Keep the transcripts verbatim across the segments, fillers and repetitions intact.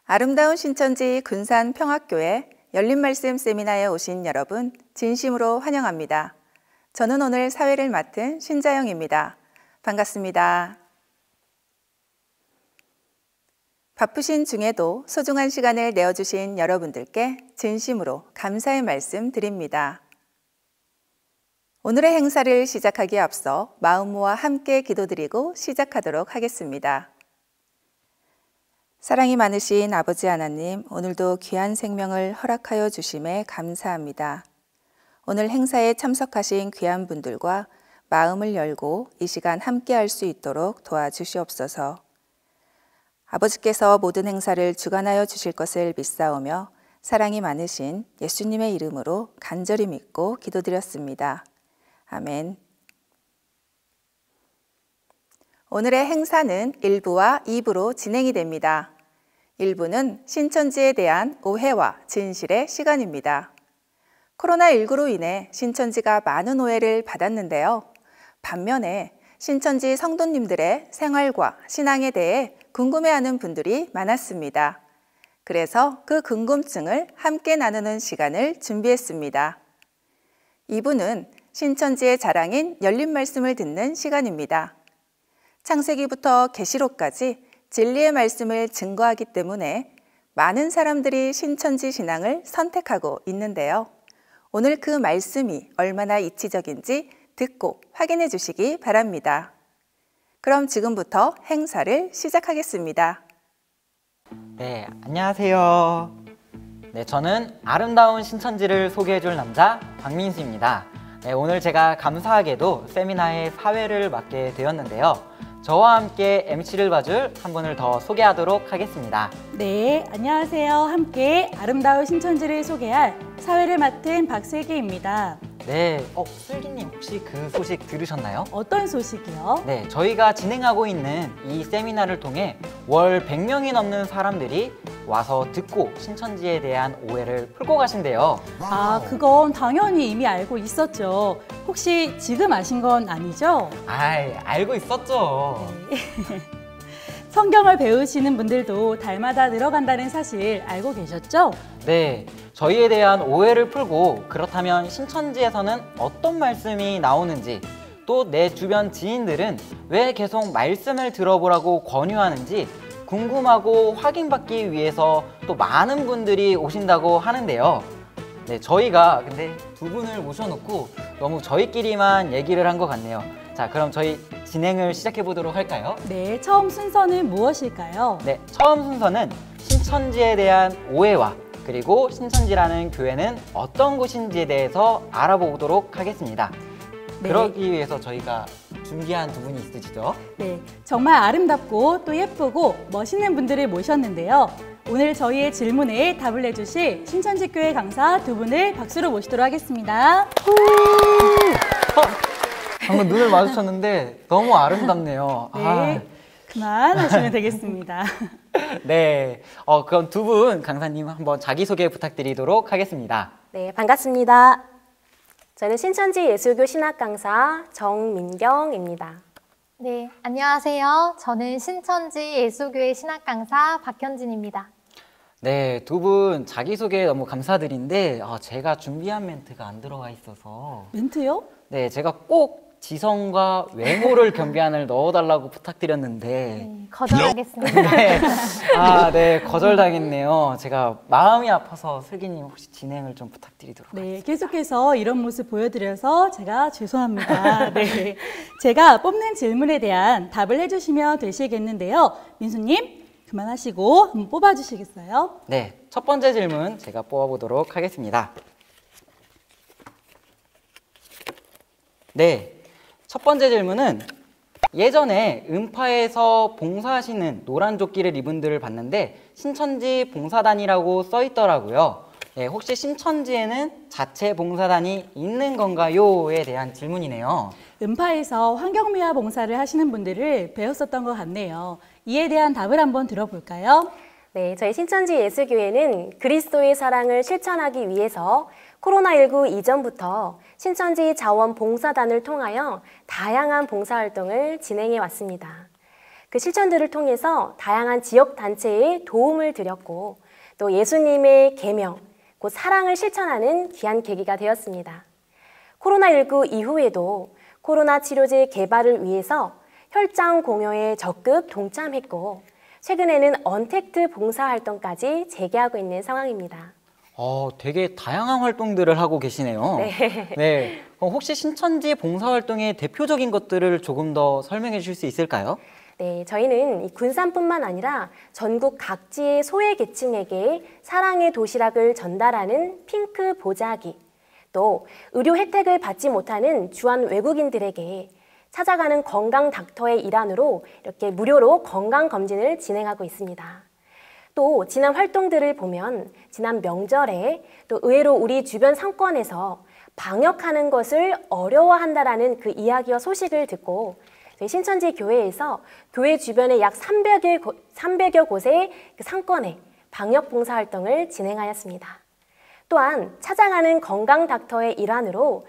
아름다운 신천지 군산평화교회 열린말씀 세미나에 오신 여러분 진심으로 환영합니다. 저는 오늘 사회를 맡은 신자영입니다. 반갑습니다. 바쁘신 중에도 소중한 시간을 내어주신 여러분들께 진심으로 감사의 말씀 드립니다. 오늘의 행사를 시작하기에 앞서 마음 모아 함께 기도드리고 시작하도록 하겠습니다. 사랑이 많으신 아버지 하나님, 오늘도 귀한 생명을 허락하여 주심에 감사합니다. 오늘 행사에 참석하신 귀한 분들과 마음을 열고 이 시간 함께 할 수 있도록 도와주시옵소서. 아버지께서 모든 행사를 주관하여 주실 것을 믿사오며 사랑이 많으신 예수님의 이름으로 간절히 믿고 기도드렸습니다. 아멘. 오늘의 행사는 일 부와 이 부로 진행이 됩니다. 일 부는 신천지에 대한 오해와 진실의 시간입니다. 코로나십구로 인해 신천지가 많은 오해를 받았는데요. 반면에 신천지 성도님들의 생활과 신앙에 대해 궁금해하는 분들이 많았습니다. 그래서 그 궁금증을 함께 나누는 시간을 준비했습니다. 이 부는 신천지의 자랑인 열린 말씀을 듣는 시간입니다. 창세기부터 계시록까지 진리의 말씀을 증거하기 때문에 많은 사람들이 신천지 신앙을 선택하고 있는데요. 오늘 그 말씀이 얼마나 이치적인지 듣고 확인해 주시기 바랍니다. 그럼 지금부터 행사를 시작하겠습니다. 네, 안녕하세요. 네, 저는 아름다운 신천지를 소개해 줄 남자 박민수입니다. 네, 오늘 제가 감사하게도 세미나의 사회를 맡게 되었는데요. 저와 함께 엠시를 봐줄 한 분을 더 소개하도록 하겠습니다. 네, 안녕하세요. 함께 아름다운 신천지를 소개할 사회를 맡은 박슬기입니다. 네, 어, 슬기님 혹시 그 소식 들으셨나요? 어떤 소식이요? 네, 저희가 진행하고 있는 이 세미나를 통해 월 백 명이 넘는 사람들이 와서 듣고 신천지에 대한 오해를 풀고 가신대요. 아, 그건 당연히 이미 알고 있었죠. 혹시 지금 아신 건 아니죠? 아이, 알고 있었죠. 네. 성경을 배우시는 분들도 달마다 늘어간다는 사실 알고 계셨죠? 네, 저희에 대한 오해를 풀고 그렇다면 신천지에서는 어떤 말씀이 나오는지 또 내 주변 지인들은 왜 계속 말씀을 들어보라고 권유하는지 궁금하고 확인받기 위해서 또 많은 분들이 오신다고 하는데요. 네, 저희가 근데 두 분을 모셔놓고 너무 저희끼리만 얘기를 한 것 같네요. 자, 그럼 저희 진행을 시작해 보도록 할까요? 네, 처음 순서는 무엇일까요? 네, 처음 순서는 신천지에 대한 오해와 그리고 신천지라는 교회는 어떤 곳인지에 대해서 알아보도록 하겠습니다. 네. 그러기 위해서 저희가 준비한 두 분이 있으시죠? 네, 정말 아름답고 또 예쁘고 멋있는 분들을 모셨는데요. 오늘 저희의 질문에 답을 내주실 신천지교회 강사 두 분을 박수로 모시도록 하겠습니다. 어, 방금 눈을 마주쳤는데 너무 아름답네요. 네, 아. 그만하시면 되겠습니다. 네, 어, 그럼 두 분 강사님 한번 자기소개 부탁드리도록 하겠습니다. 네, 반갑습니다. 저는 신천지 예수교 신학 강사 정민경입니다. 네, 안녕하세요. 저는 신천지 예수교회 신학 강사 박현진입니다. 네, 두 분 자기소개 너무 감사드린데 어, 제가 준비한 멘트가 안 들어가 있어서 멘트요? 네, 제가 꼭 지성과 외모를 겸비한을 넣어달라고 부탁드렸는데 네, 거절하겠습니다. 네, 아, 네, 거절당했네요. 제가 마음이 아파서 슬기님 혹시 진행을 좀 부탁드리도록 네, 하겠습니다. 계속해서 이런 모습 보여드려서 제가 죄송합니다. 네, 제가 뽑는 질문에 대한 답을 해주시면 되시겠는데요. 민수님, 그만하시고 한번 뽑아주시겠어요? 네, 첫 번째 질문 제가 뽑아보도록 하겠습니다. 네, 첫 번째 질문은 예전에 음파에서 봉사하시는 노란 조끼를 입은 분들을 봤는데 신천지 봉사단이라고 써 있더라고요. 네, 혹시 신천지에는 자체 봉사단이 있는 건가요?에 대한 질문이네요. 음파에서 환경미화 봉사를 하시는 분들을 배웠었던 것 같네요. 이에 대한 답을 한번 들어볼까요? 네, 저희 신천지 예수교회는 그리스도의 사랑을 실천하기 위해서 코로나십구 이전부터 신천지 자원봉사단을 통하여 다양한 봉사활동을 진행해 왔습니다. 그 실천들을 통해서 다양한 지역 단체에 도움을 드렸고 또 예수님의 계명, 곧 사랑을 실천하는 귀한 계기가 되었습니다. 코로나십구 이후에도 코로나 치료제 개발을 위해서 혈장 공여에 적극 동참했고 최근에는 언택트 봉사활동까지 재개하고 있는 상황입니다. 어, 되게 다양한 활동들을 하고 계시네요. 네. 네. 어, 혹시 신천지 봉사활동의 대표적인 것들을 조금 더 설명해 주실 수 있을까요? 네, 저희는 이 군산뿐만 아니라 전국 각지의 소외계층에게 사랑의 도시락을 전달하는 핑크 보자기, 또 의료 혜택을 받지 못하는 주한 외국인들에게 찾아가는 건강 닥터의 일환으로 이렇게 무료로 건강검진을 진행하고 있습니다. 또 지난 활동들을 보면 지난 명절에 또 의외로 우리 주변 상권에서 방역하는 것을 어려워한다라는 그 이야기와 소식을 듣고 저희 신천지 교회에서 교회 주변의 약 삼백여 곳의 그 상권에 방역 봉사활동을 진행하였습니다. 또한 찾아가는 건강 닥터의 일환으로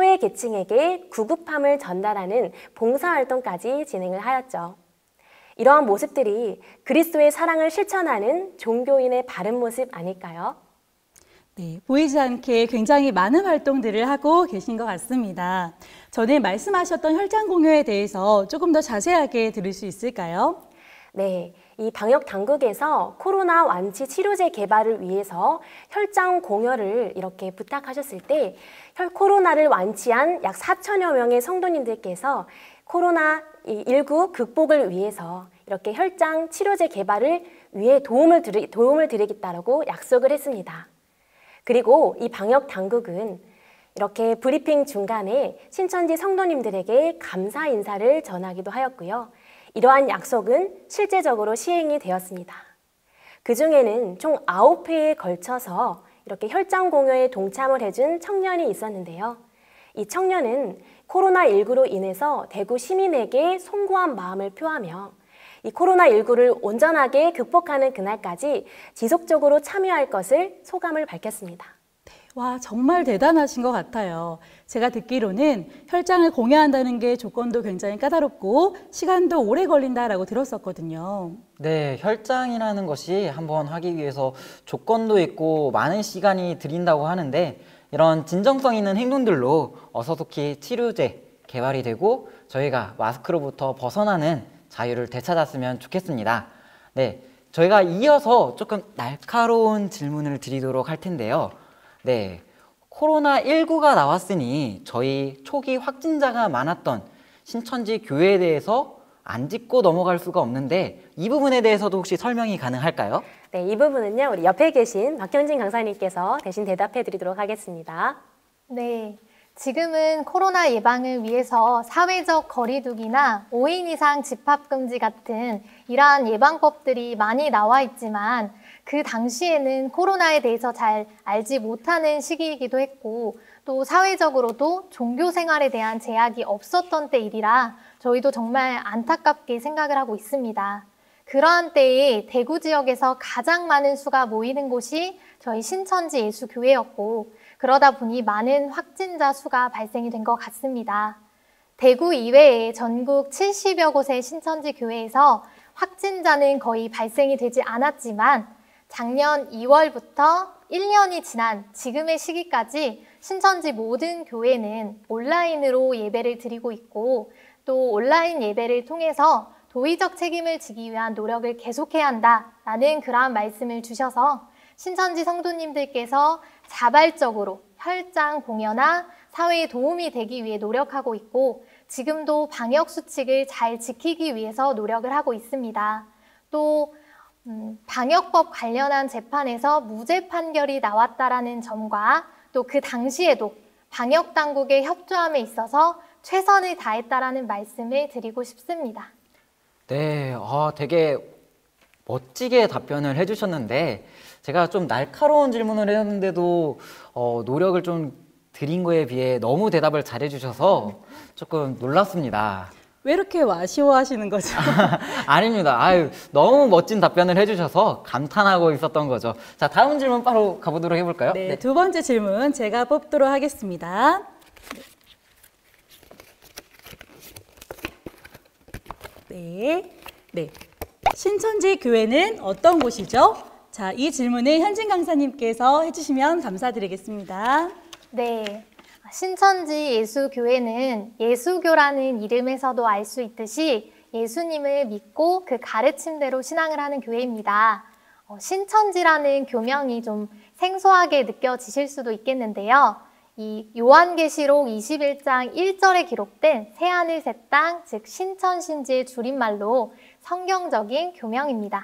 소외계층에게 구급함을 전달하는 봉사활동까지 진행을 하였죠. 이러한 모습들이 그리스도의 사랑을 실천하는 종교인의 바른 모습 아닐까요? 네, 보이지 않게 굉장히 많은 활동들을 하고 계신 것 같습니다. 전에 말씀하셨던 혈장 공여에 대해서 조금 더 자세하게 들을 수 있을까요? 네, 이 방역 당국에서 코로나 완치 치료제 개발을 위해서 혈장 공여를 이렇게 부탁하셨을 때 코로나를 완치한 약 사천여 명의 성도님들께서 코로나 십구 극복을 위해서 이렇게 혈장 치료제 개발을 위해 도움을, 드리, 도움을 드리겠다라고 약속을 했습니다. 그리고 이 방역 당국은 이렇게 브리핑 중간에 신천지 성도님들에게 감사 인사를 전하기도 하였고요. 이러한 약속은 실제적으로 시행이 되었습니다. 그중에는 총 아홉 회에 걸쳐서 이렇게 혈장 공여에 동참을 해준 청년이 있었는데요. 이 청년은 코로나 십구로 인해서 대구 시민에게 송구한 마음을 표하며 이 코로나 십구를 온전하게 극복하는 그날까지 지속적으로 참여할 것을 소감을 밝혔습니다. 와, 정말 대단하신 것 같아요. 제가 듣기로는 혈장을 공여한다는 게 조건도 굉장히 까다롭고 시간도 오래 걸린다라고 들었었거든요. 네, 혈장이라는 것이 한번 하기 위해서 조건도 있고 많은 시간이 들인다고 하는데 이런 진정성 있는 행동들로 어서속히 치료제 개발이 되고 저희가 마스크로부터 벗어나는 자유를 되찾았으면 좋겠습니다. 네, 저희가 이어서 조금 날카로운 질문을 드리도록 할 텐데요. 네, 코로나 십구가 나왔으니 저희 초기 확진자가 많았던 신천지 교회에 대해서 안 짚고 넘어갈 수가 없는데 이 부분에 대해서도 혹시 설명이 가능할까요? 네, 이 부분은요, 우리 옆에 계신 박현진 강사님께서 대신 대답해 드리도록 하겠습니다. 네, 지금은 코로나 예방을 위해서 사회적 거리두기나 오 인 이상 집합금지 같은 이러한 예방법들이 많이 나와 있지만 그 당시에는 코로나에 대해서 잘 알지 못하는 시기이기도 했고 또 사회적으로도 종교 생활에 대한 제약이 없었던 때이라 저희도 정말 안타깝게 생각을 하고 있습니다. 그러한 때에 대구 지역에서 가장 많은 수가 모이는 곳이 저희 신천지 예수교회였고 그러다 보니 많은 확진자 수가 발생이 된 것 같습니다. 대구 이외에 전국 칠십여 곳의 신천지 교회에서 확진자는 거의 발생이 되지 않았지만 작년 이월부터 일 년이 지난 지금의 시기까지 신천지 모든 교회는 온라인으로 예배를 드리고 있고 또 온라인 예배를 통해서 도의적 책임을 지기 위한 노력을 계속해야 한다라는 그러한 말씀을 주셔서 신천지 성도님들께서 자발적으로 혈장 공여나 사회에 도움이 되기 위해 노력하고 있고 지금도 방역 수칙을 잘 지키기 위해서 노력을 하고 있습니다. 또 음, 방역법 관련한 재판에서 무죄 판결이 나왔다라는 점과 또 그 당시에도 방역 당국의 협조함에 있어서 최선을 다했다라는 말씀을 드리고 싶습니다. 네, 아, 되게 멋지게 답변을 해주셨는데 제가 좀 날카로운 질문을 했는데도 어, 노력을 좀 드린 거에 비해 너무 대답을 잘해주셔서 조금 놀랐습니다. 왜 이렇게 아쉬워하시는 거죠? 아닙니다. 아유, 너무 멋진 답변을 해주셔서 감탄하고 있었던 거죠. 자, 다음 질문 바로 가보도록 해볼까요? 네, 두 번째 질문 제가 뽑도록 하겠습니다. 네, 네. 신천지 교회는 어떤 곳이죠? 자, 이 질문을 현진 강사님께서 해주시면 감사드리겠습니다. 네. 신천지 예수교회는 예수교라는 이름에서도 알 수 있듯이 예수님을 믿고 그 가르침대로 신앙을 하는 교회입니다. 어, 신천지라는 교명이 좀 생소하게 느껴지실 수도 있겠는데요. 이 요한계시록 이십일 장 일 절에 기록된 새하늘 새 땅, 즉 신천신지의 줄임말로 성경적인 교명입니다.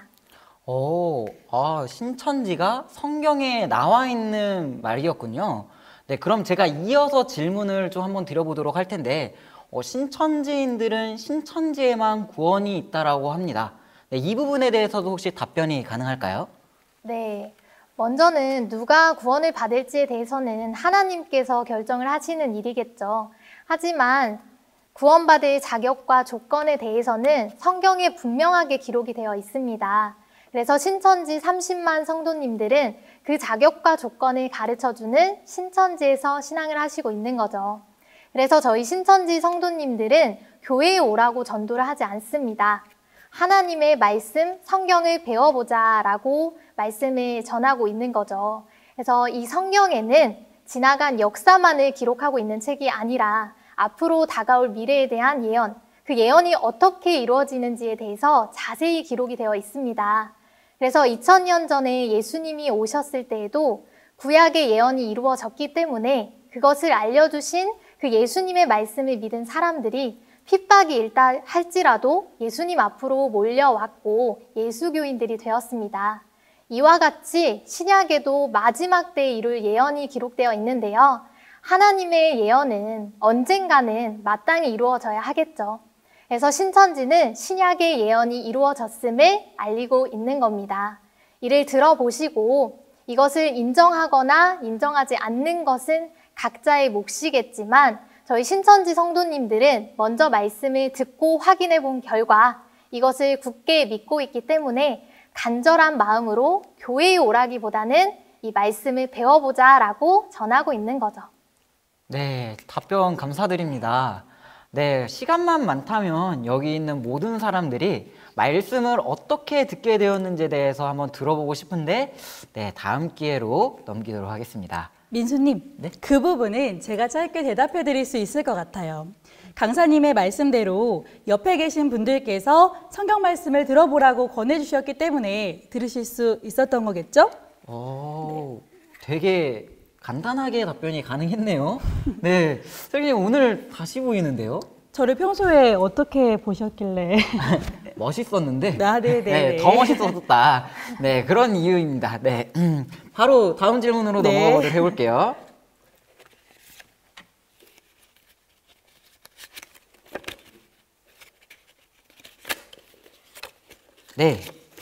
오, 아, 신천지가 성경에 나와 있는 말이었군요. 네, 그럼 제가 이어서 질문을 좀 한번 드려보도록 할 텐데, 어, 신천지인들은 신천지에만 구원이 있다라고 합니다. 네, 이 부분에 대해서도 혹시 답변이 가능할까요? 네. 먼저는 누가 구원을 받을지에 대해서는 하나님께서 결정을 하시는 일이겠죠. 하지만 구원받을 자격과 조건에 대해서는 성경에 분명하게 기록이 되어 있습니다. 그래서 신천지 삼십만 성도님들은 그 자격과 조건을 가르쳐주는 신천지에서 신앙을 하시고 있는 거죠. 그래서 저희 신천지 성도님들은 교회에 오라고 전도를 하지 않습니다. 하나님의 말씀, 성경을 배워보자 라고 말씀을 전하고 있는 거죠. 그래서 이 성경에는 지나간 역사만을 기록하고 있는 책이 아니라 앞으로 다가올 미래에 대한 예언, 그 예언이 어떻게 이루어지는지에 대해서 자세히 기록이 되어 있습니다. 그래서 이천 년 전에 예수님이 오셨을 때에도 구약의 예언이 이루어졌기 때문에 그것을 알려주신 그 예수님의 말씀을 믿은 사람들이 핍박이 일다 할지라도 예수님 앞으로 몰려왔고 예수교인들이 되었습니다. 이와 같이 신약에도 마지막 때에 이룰 예언이 기록되어 있는데요. 하나님의 예언은 언젠가는 마땅히 이루어져야 하겠죠. 그래서 신천지는 신약의 예언이 이루어졌음을 알리고 있는 겁니다. 이를 들어보시고 이것을 인정하거나 인정하지 않는 것은 각자의 몫이겠지만 저희 신천지 성도님들은 먼저 말씀을 듣고 확인해 본 결과 이것을 굳게 믿고 있기 때문에 간절한 마음으로 교회에 오라기보다는 이 말씀을 배워보자 라고 전하고 있는 거죠. 네, 답변 감사드립니다. 네, 시간만 많다면 여기 있는 모든 사람들이 말씀을 어떻게 듣게 되었는지에 대해서 한번 들어보고 싶은데 네, 다음 기회로 넘기도록 하겠습니다. 민수님, 네? 그 부분은 제가 짧게 대답해 드릴 수 있을 것 같아요. 강사님의 말씀대로 옆에 계신 분들께서 성경 말씀을 들어보라고 권해주셨기 때문에 들으실 수 있었던 거겠죠? 오, 되게 간단하게 답변이 가능했네요. 네, 선생님 오늘 다시 보이는데요? 저를 평소에 어떻게 보셨길래? 멋있었는데 아, 네네. 네, 더 멋있었다. 네, 그런 이유입니다. 네, 음, 바로 다음 질문으로 네. 넘어가도록 해볼게요. 네,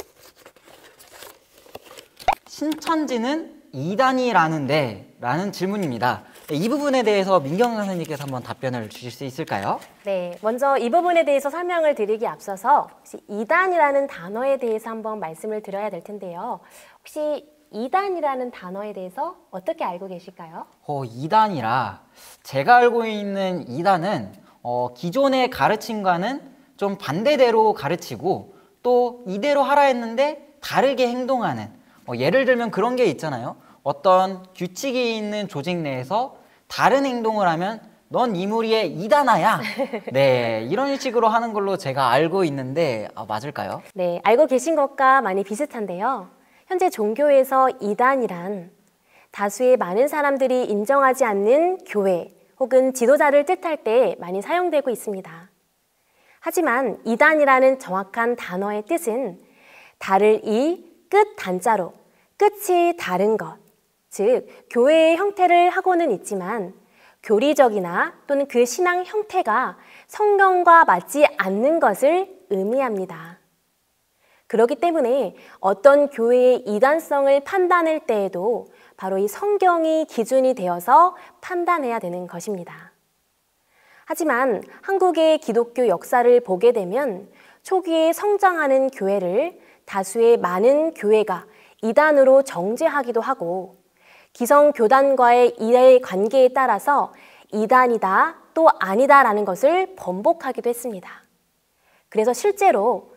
신천지는 이단이라는데 라는 질문입니다. 네, 이 부분에 대해서 민경 강사님께서 한번 답변을 주실 수 있을까요? 네, 먼저 이 부분에 대해서 설명을 드리기 앞서서 혹시 이단이라는 단어에 대해서 한번 말씀을 드려야 될 텐데요. 혹시 이단이라는 단어에 대해서 어떻게 알고 계실까요? 어, 이단이라 제가 알고 있는 이단은 어, 기존의 가르침과는 좀 반대대로 가르치고 또 이대로 하라 했는데 다르게 행동하는 어, 예를 들면 그런 게 있잖아요. 어떤 규칙이 있는 조직 내에서 다른 행동을 하면 넌 이 무리의 이단아야. 네, 이런 식으로 하는 걸로 제가 알고 있는데 아, 맞을까요? 네, 알고 계신 것과 많이 비슷한데요. 현재 종교에서 이단이란 다수의 많은 사람들이 인정하지 않는 교회 혹은 지도자를 뜻할 때 많이 사용되고 있습니다. 하지만 이단이라는 정확한 단어의 뜻은 다를 이 끝 단자로 끝이 다른 것, 즉 교회의 형태를 하고는 있지만 교리적이나 또는 그 신앙 형태가 성경과 맞지 않는 것을 의미합니다. 그렇기 때문에 어떤 교회의 이단성을 판단할 때에도 바로 이 성경이 기준이 되어서 판단해야 되는 것입니다. 하지만 한국의 기독교 역사를 보게 되면 초기에 성장하는 교회를 다수의 많은 교회가 이단으로 정죄하기도 하고 기성교단과의 이해 관계에 따라서 이단이다 또 아니다라는 것을 번복하기도 했습니다. 그래서 실제로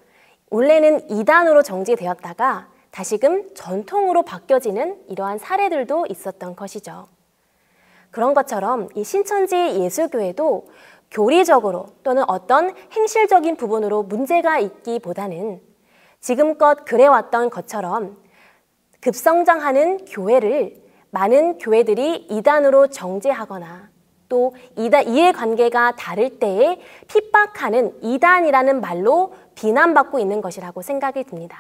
원래는 이단으로 정제되었다가 다시금 전통으로 바뀌어지는 이러한 사례들도 있었던 것이죠. 그런 것처럼 이 신천지 예수교회도 교리적으로 또는 어떤 행실적인 부분으로 문제가 있기보다는 지금껏 그래왔던 것처럼 급성장하는 교회를 많은 교회들이 이단으로 정제하거나 또 이단, 이해관계가 다를 때에 핍박하는 이단이라는 말로 비난받고 있는 것이라고 생각이 듭니다.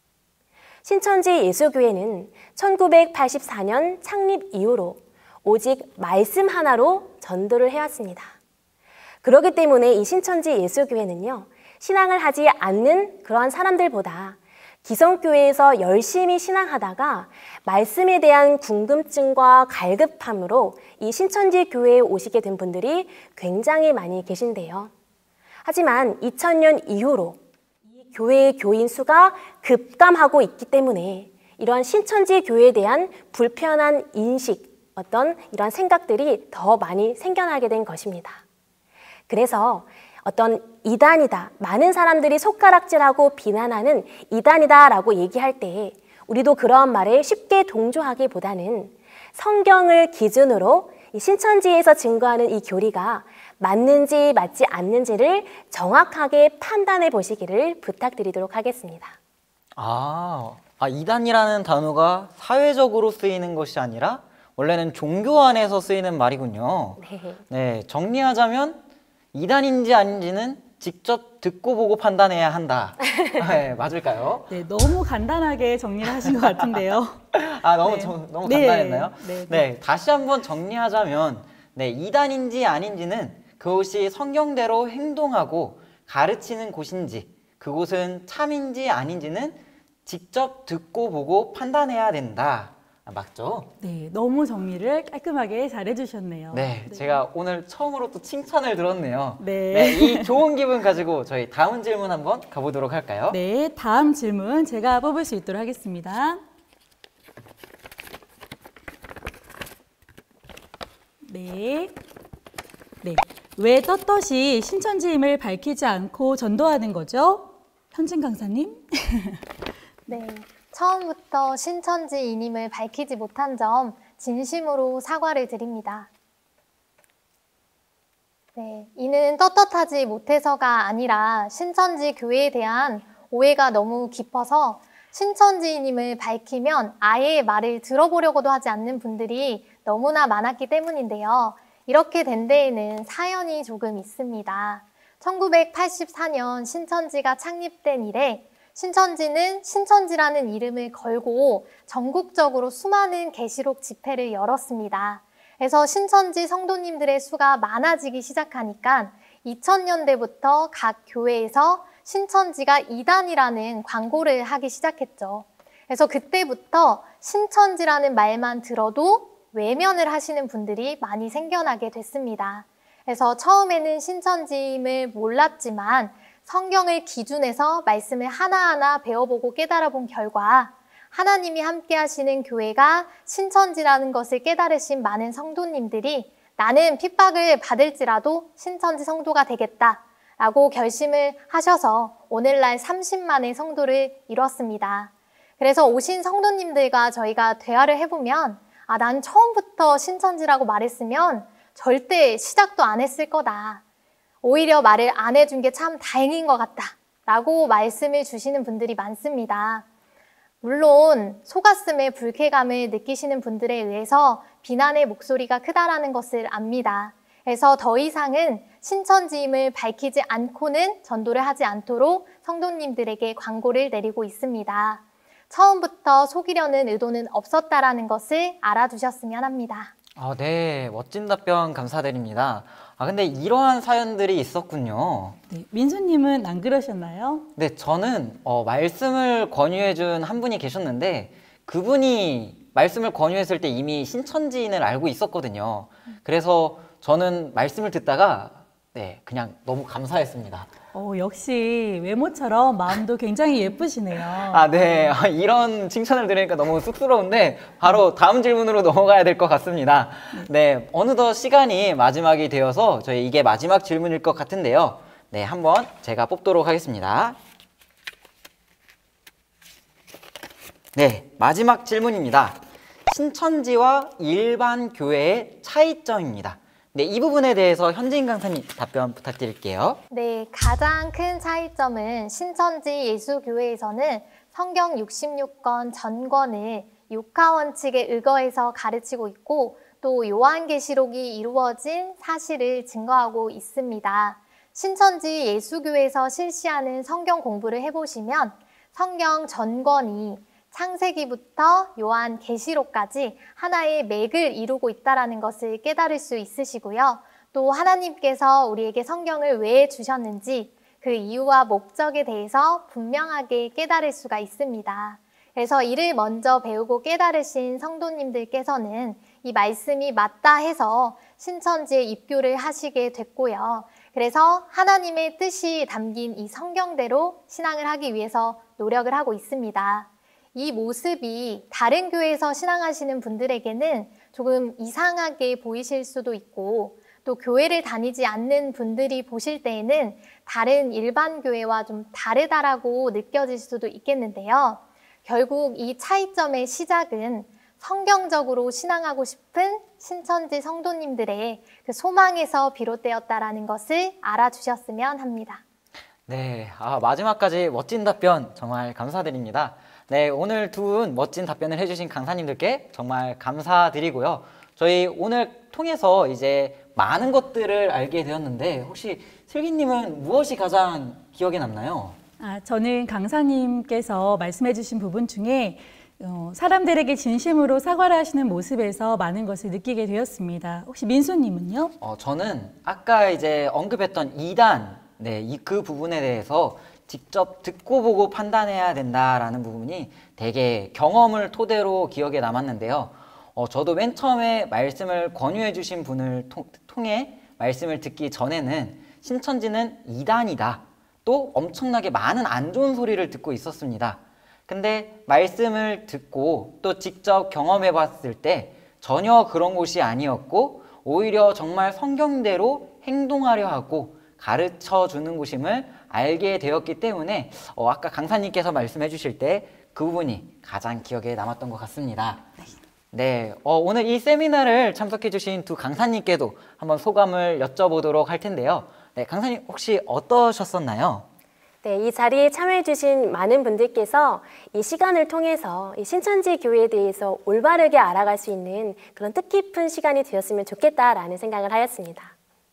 신천지 예수교회는 천구백팔십사 년 창립 이후로 오직 말씀 하나로 전도를 해왔습니다. 그렇기 때문에 이 신천지 예수교회는요, 신앙을 하지 않는 그러한 사람들보다 기성교회에서 열심히 신앙하다가 말씀에 대한 궁금증과 갈급함으로 이 신천지 교회에 오시게 된 분들이 굉장히 많이 계신데요. 하지만 이천 년 이후로 이 교회의 교인 수가 급감하고 있기 때문에 이러한 신천지 교회에 대한 불편한 인식, 어떤 이러한 생각들이 더 많이 생겨나게 된 것입니다. 그래서 어떤 이단이다, 많은 사람들이 손가락질하고 비난하는 이단이다라고 얘기할 때 우리도 그러한 말에 쉽게 동조하기보다는 성경을 기준으로 이 신천지에서 증거하는 이 교리가 맞는지 맞지 않는지를 정확하게 판단해 보시기를 부탁드리도록 하겠습니다. 아, 아, 이단이라는 단어가 사회적으로 쓰이는 것이 아니라 원래는 종교 안에서 쓰이는 말이군요. 네. 네, 정리하자면 이단인지 아닌지는 직접 듣고 보고 판단해야 한다. 네, 맞을까요? 네, 너무 간단하게 정리를 하신 것 같은데요. 아, 너무 네. 저, 너무 네. 간단했나요? 네, 네. 네, 다시 한번 정리하자면 네, 이단인지 아닌지는 그곳이 성경대로 행동하고 가르치는 곳인지 그곳은 참인지 아닌지는 직접 듣고 보고 판단해야 된다. 아, 맞죠? 네, 너무 정리를 깔끔하게 잘 해주셨네요. 네, 제가 오늘 처음으로 또 칭찬을 들었네요. 네. 네, 이 좋은 기분 가지고 저희 다음 질문 한번 가보도록 할까요? 네, 다음 질문 제가 뽑을 수 있도록 하겠습니다. 네. 네. 왜 떳떳이 신천지임을 밝히지 않고 전도하는 거죠? 현진 강사님? 네, 처음부터 신천지인임을 밝히지 못한 점 진심으로 사과를 드립니다. 네, 이는 떳떳하지 못해서가 아니라 신천지 교회에 대한 오해가 너무 깊어서 신천지인임을 밝히면 아예 말을 들어보려고도 하지 않는 분들이 너무나 많았기 때문인데요. 이렇게 된 데에는 사연이 조금 있습니다. 천구백팔십사 년 신천지가 창립된 이래 신천지는 신천지라는 이름을 걸고 전국적으로 수많은 계시록 집회를 열었습니다. 그래서 신천지 성도님들의 수가 많아지기 시작하니까 이천 년대부터 각 교회에서 신천지가 이단이라는 광고를 하기 시작했죠. 그래서 그때부터 신천지라는 말만 들어도 외면을 하시는 분들이 많이 생겨나게 됐습니다. 그래서 처음에는 신천지임을 몰랐지만 성경을 기준해서 말씀을 하나하나 배워보고 깨달아본 결과 하나님이 함께 하시는 교회가 신천지라는 것을 깨달으신 많은 성도님들이 나는 핍박을 받을지라도 신천지 성도가 되겠다 라고 결심을 하셔서 오늘날 삼십만의 성도를 이뤘습니다. 그래서 오신 성도님들과 저희가 대화를 해보면 아, 난 처음부터 신천지라고 말했으면 절대 시작도 안 했을 거다. 오히려 말을 안 해준 게 참 다행인 것 같다 라고 말씀을 주시는 분들이 많습니다. 물론 속가슴에 불쾌감을 느끼시는 분들에 의해서 비난의 목소리가 크다라는 것을 압니다. 그래서 더 이상은 신천지임을 밝히지 않고는 전도를 하지 않도록 성도님들에게 광고를 내리고 있습니다. 처음부터 속이려는 의도는 없었다라는 것을 알아두셨으면 합니다. 아, 네, 멋진 답변 감사드립니다. 아, 근데 이러한 사연들이 있었군요. 네, 민수님은 안 그러셨나요? 네, 저는 어, 말씀을 권유해준 한 분이 계셨는데 그분이 말씀을 권유했을 때 이미 신천지인을 알고 있었거든요. 그래서 저는 말씀을 듣다가 네, 그냥 너무 감사했습니다. 어, 역시 외모처럼 마음도 굉장히 예쁘시네요. 아, 네. 아, 이런 칭찬을 들으니까 너무 쑥스러운데 바로 다음 질문으로 넘어가야 될 것 같습니다. 네, 어느덧 시간이 마지막이 되어서 저희 이게 마지막 질문일 것 같은데요. 네, 한번 제가 뽑도록 하겠습니다. 네, 마지막 질문입니다. 신천지와 일반 교회의 차이점입니다. 네, 이 부분에 대해서 현진 강사님 답변 부탁드릴게요. 네, 가장 큰 차이점은 신천지 예수교회에서는 성경 육십육 권 전권을 육하 원칙에 의거해서 가르치고 있고 또 요한계시록이 이루어진 사실을 증거하고 있습니다. 신천지 예수교회에서 실시하는 성경 공부를 해보시면 성경 전권이 창세기부터 요한계시록까지 하나의 맥을 이루고 있다는 것을 깨달을 수 있으시고요. 또 하나님께서 우리에게 성경을 왜 주셨는지 그 이유와 목적에 대해서 분명하게 깨달을 수가 있습니다. 그래서 이를 먼저 배우고 깨달으신 성도님들께서는 이 말씀이 맞다 해서 신천지에 입교를 하시게 됐고요. 그래서 하나님의 뜻이 담긴 이 성경대로 신앙을 하기 위해서 노력을 하고 있습니다. 이 모습이 다른 교회에서 신앙하시는 분들에게는 조금 이상하게 보이실 수도 있고 또 교회를 다니지 않는 분들이 보실 때에는 다른 일반 교회와 좀 다르다라고 느껴질 수도 있겠는데요. 결국 이 차이점의 시작은 성경적으로 신앙하고 싶은 신천지 성도님들의 그 소망에서 비롯되었다라는 것을 알아주셨으면 합니다. 네, 아, 마지막까지 멋진 답변 정말 감사드립니다. 네, 오늘 두 분 멋진 답변을 해주신 강사님들께 정말 감사드리고요. 저희 오늘 통해서 이제 많은 것들을 알게 되었는데 혹시 슬기님은 무엇이 가장 기억에 남나요? 아, 저는 강사님께서 말씀해 주신 부분 중에 어, 사람들에게 진심으로 사과를 하시는 모습에서 많은 것을 느끼게 되었습니다. 혹시 민수님은요? 어, 저는 아까 이제 언급했던 이단, 네, 이 그 부분에 대해서 직접 듣고 보고 판단해야 된다라는 부분이 되게 경험을 토대로 기억에 남았는데요. 어, 저도 맨 처음에 말씀을 권유해 주신 분을 통, 통해 말씀을 듣기 전에는 신천지는 이단이다. 또 엄청나게 많은 안 좋은 소리를 듣고 있었습니다. 근데 말씀을 듣고 또 직접 경험해 봤을 때 전혀 그런 곳이 아니었고 오히려 정말 성경대로 행동하려 하고 가르쳐 주는 곳임을 알게 되었기 때문에 어, 아까 강사님께서 말씀해 주실 때 그 부분이 가장 기억에 남았던 것 같습니다. 네, 어, 오늘 이 세미나를 참석해 주신 두 강사님께도 한번 소감을 여쭤보도록 할 텐데요. 네, 강사님 혹시 어떠셨었나요? 네, 이 자리에 참여해주신 많은 분들께서 이 시간을 통해서 이 신천지 교회에 대해서 올바르게 알아갈 수 있는 그런 뜻깊은 시간이 되었으면 좋겠다라는 생각을 하였습니다.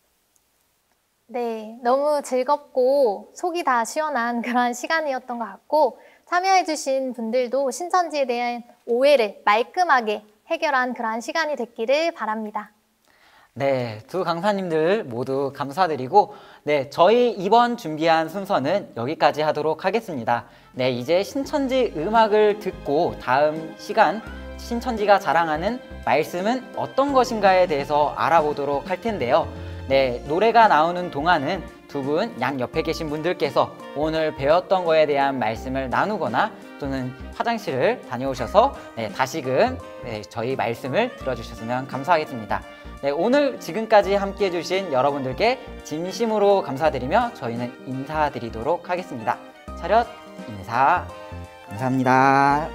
네, 너무 즐겁고 속이 다 시원한 그런 시간이었던 것 같고 참여해주신 분들도 신천지에 대한 오해를 말끔하게 해결한 그러한 시간이 됐기를 바랍니다. 네, 두 강사님들 모두 감사드리고 네, 저희 이번 준비한 순서는 여기까지 하도록 하겠습니다. 네, 이제 신천지 음악을 듣고 다음 시간 신천지가 자랑하는 말씀은 어떤 것인가에 대해서 알아보도록 할 텐데요. 네, 노래가 나오는 동안은 두 분 양 옆에 계신 분들께서 오늘 배웠던 거에 대한 말씀을 나누거나 또는 화장실을 다녀오셔서 네, 다시금 네, 저희 말씀을 들어주셨으면 감사하겠습니다. 네, 오늘 지금까지 함께해 주신 여러분들께 진심으로 감사드리며 저희는 인사드리도록 하겠습니다. 차렷 인사 감사합니다.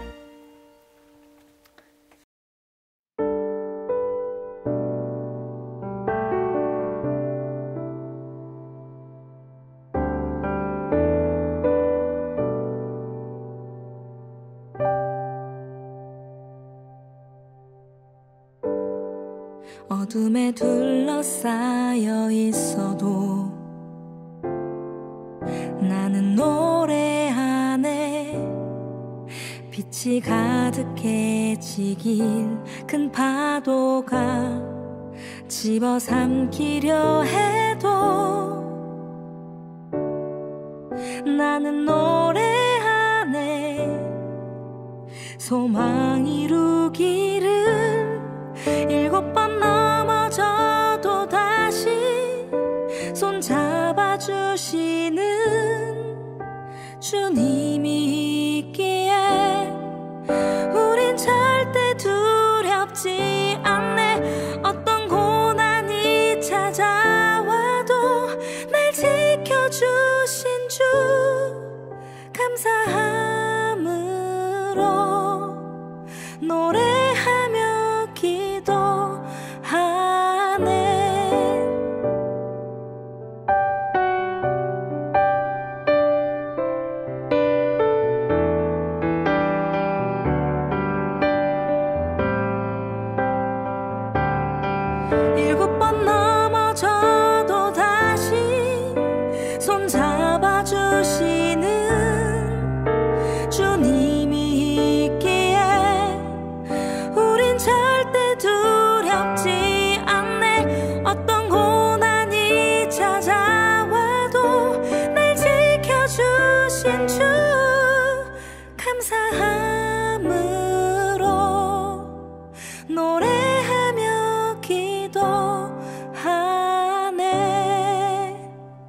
어둠에 둘러싸여 있어도 나는 노래하네. 빛이 가득해지길 큰 파도가 집어삼키려 해도 나는 노래하네. 소망 이루기를 일곱 번 넘어져도 다시 손잡아 주시는 주님이 있기에 우린 절대 두렵지 않네. 어떤 고난이 찾아와도 날 지켜주신 주 감사함으로 노래하며 기도하네. 일곱 번 넘어져도 다시 손 잡아주시는 주님이 있기에 우린 절대 두렵지 않네. 어떤 고난이 찾아와도 날 지켜주신 주 감사함으로 노래하며 기도하네.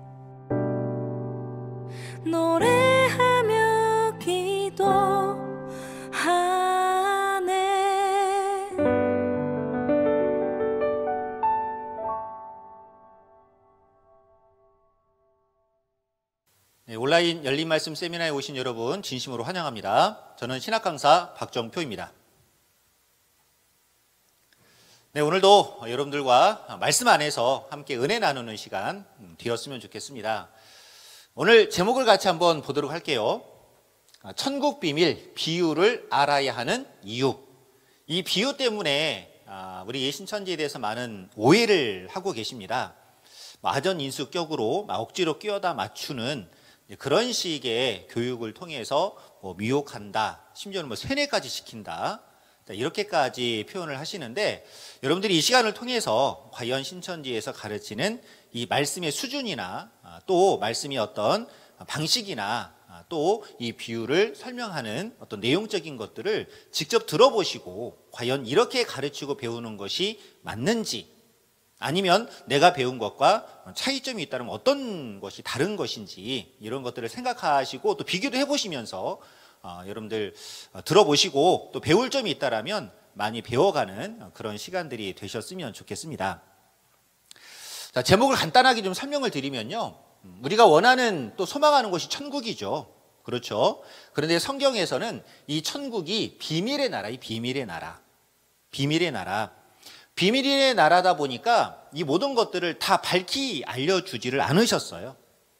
노래하며 기도하네. 네, 온라인 열린 말씀 세미나에 오신 여러분 진심으로 환영합니다. 저는 신학 강사 박정표입니다. 네, 오늘도 여러분들과 말씀 안에서 함께 은혜 나누는 시간 되었으면 좋겠습니다. 오늘 제목을 같이 한번 보도록 할게요. 천국 비밀, 비유를 알아야 하는 이유. 이 비유 때문에 우리 신천지에 대해서 많은 오해를 하고 계십니다. 아전인수격으로 억지로 끼워다 맞추는 그런 식의 교육을 통해서 뭐 미혹한다, 심지어는 뭐 세뇌까지 시킨다, 이렇게까지 표현을 하시는데, 여러분들이 이 시간을 통해서 과연 신천지에서 가르치는 이 말씀의 수준이나 또 말씀이 어떤 방식이나 또 이 비유를 설명하는 어떤 내용적인 것들을 직접 들어보시고 과연 이렇게 가르치고 배우는 것이 맞는지, 아니면 내가 배운 것과 차이점이 있다면 어떤 것이 다른 것인지, 이런 것들을 생각하시고 또 비교도 해보시면서 어, 여러분들 어, 들어보시고 또 배울 점이 있다라면 많이 배워가는 그런 시간들이 되셨으면 좋겠습니다. 자, 제목을 간단하게 좀 설명을 드리면요, 우리가 원하는 또 소망하는 것이 천국이죠. 그렇죠? 그런데 성경에서는 이 천국이 비밀의 나라, 이 비밀의 나라, 비밀의 나라, 비밀의 나라다 보니까 이 모든 것들을 다 밝히 알려주지를 않으셨어요.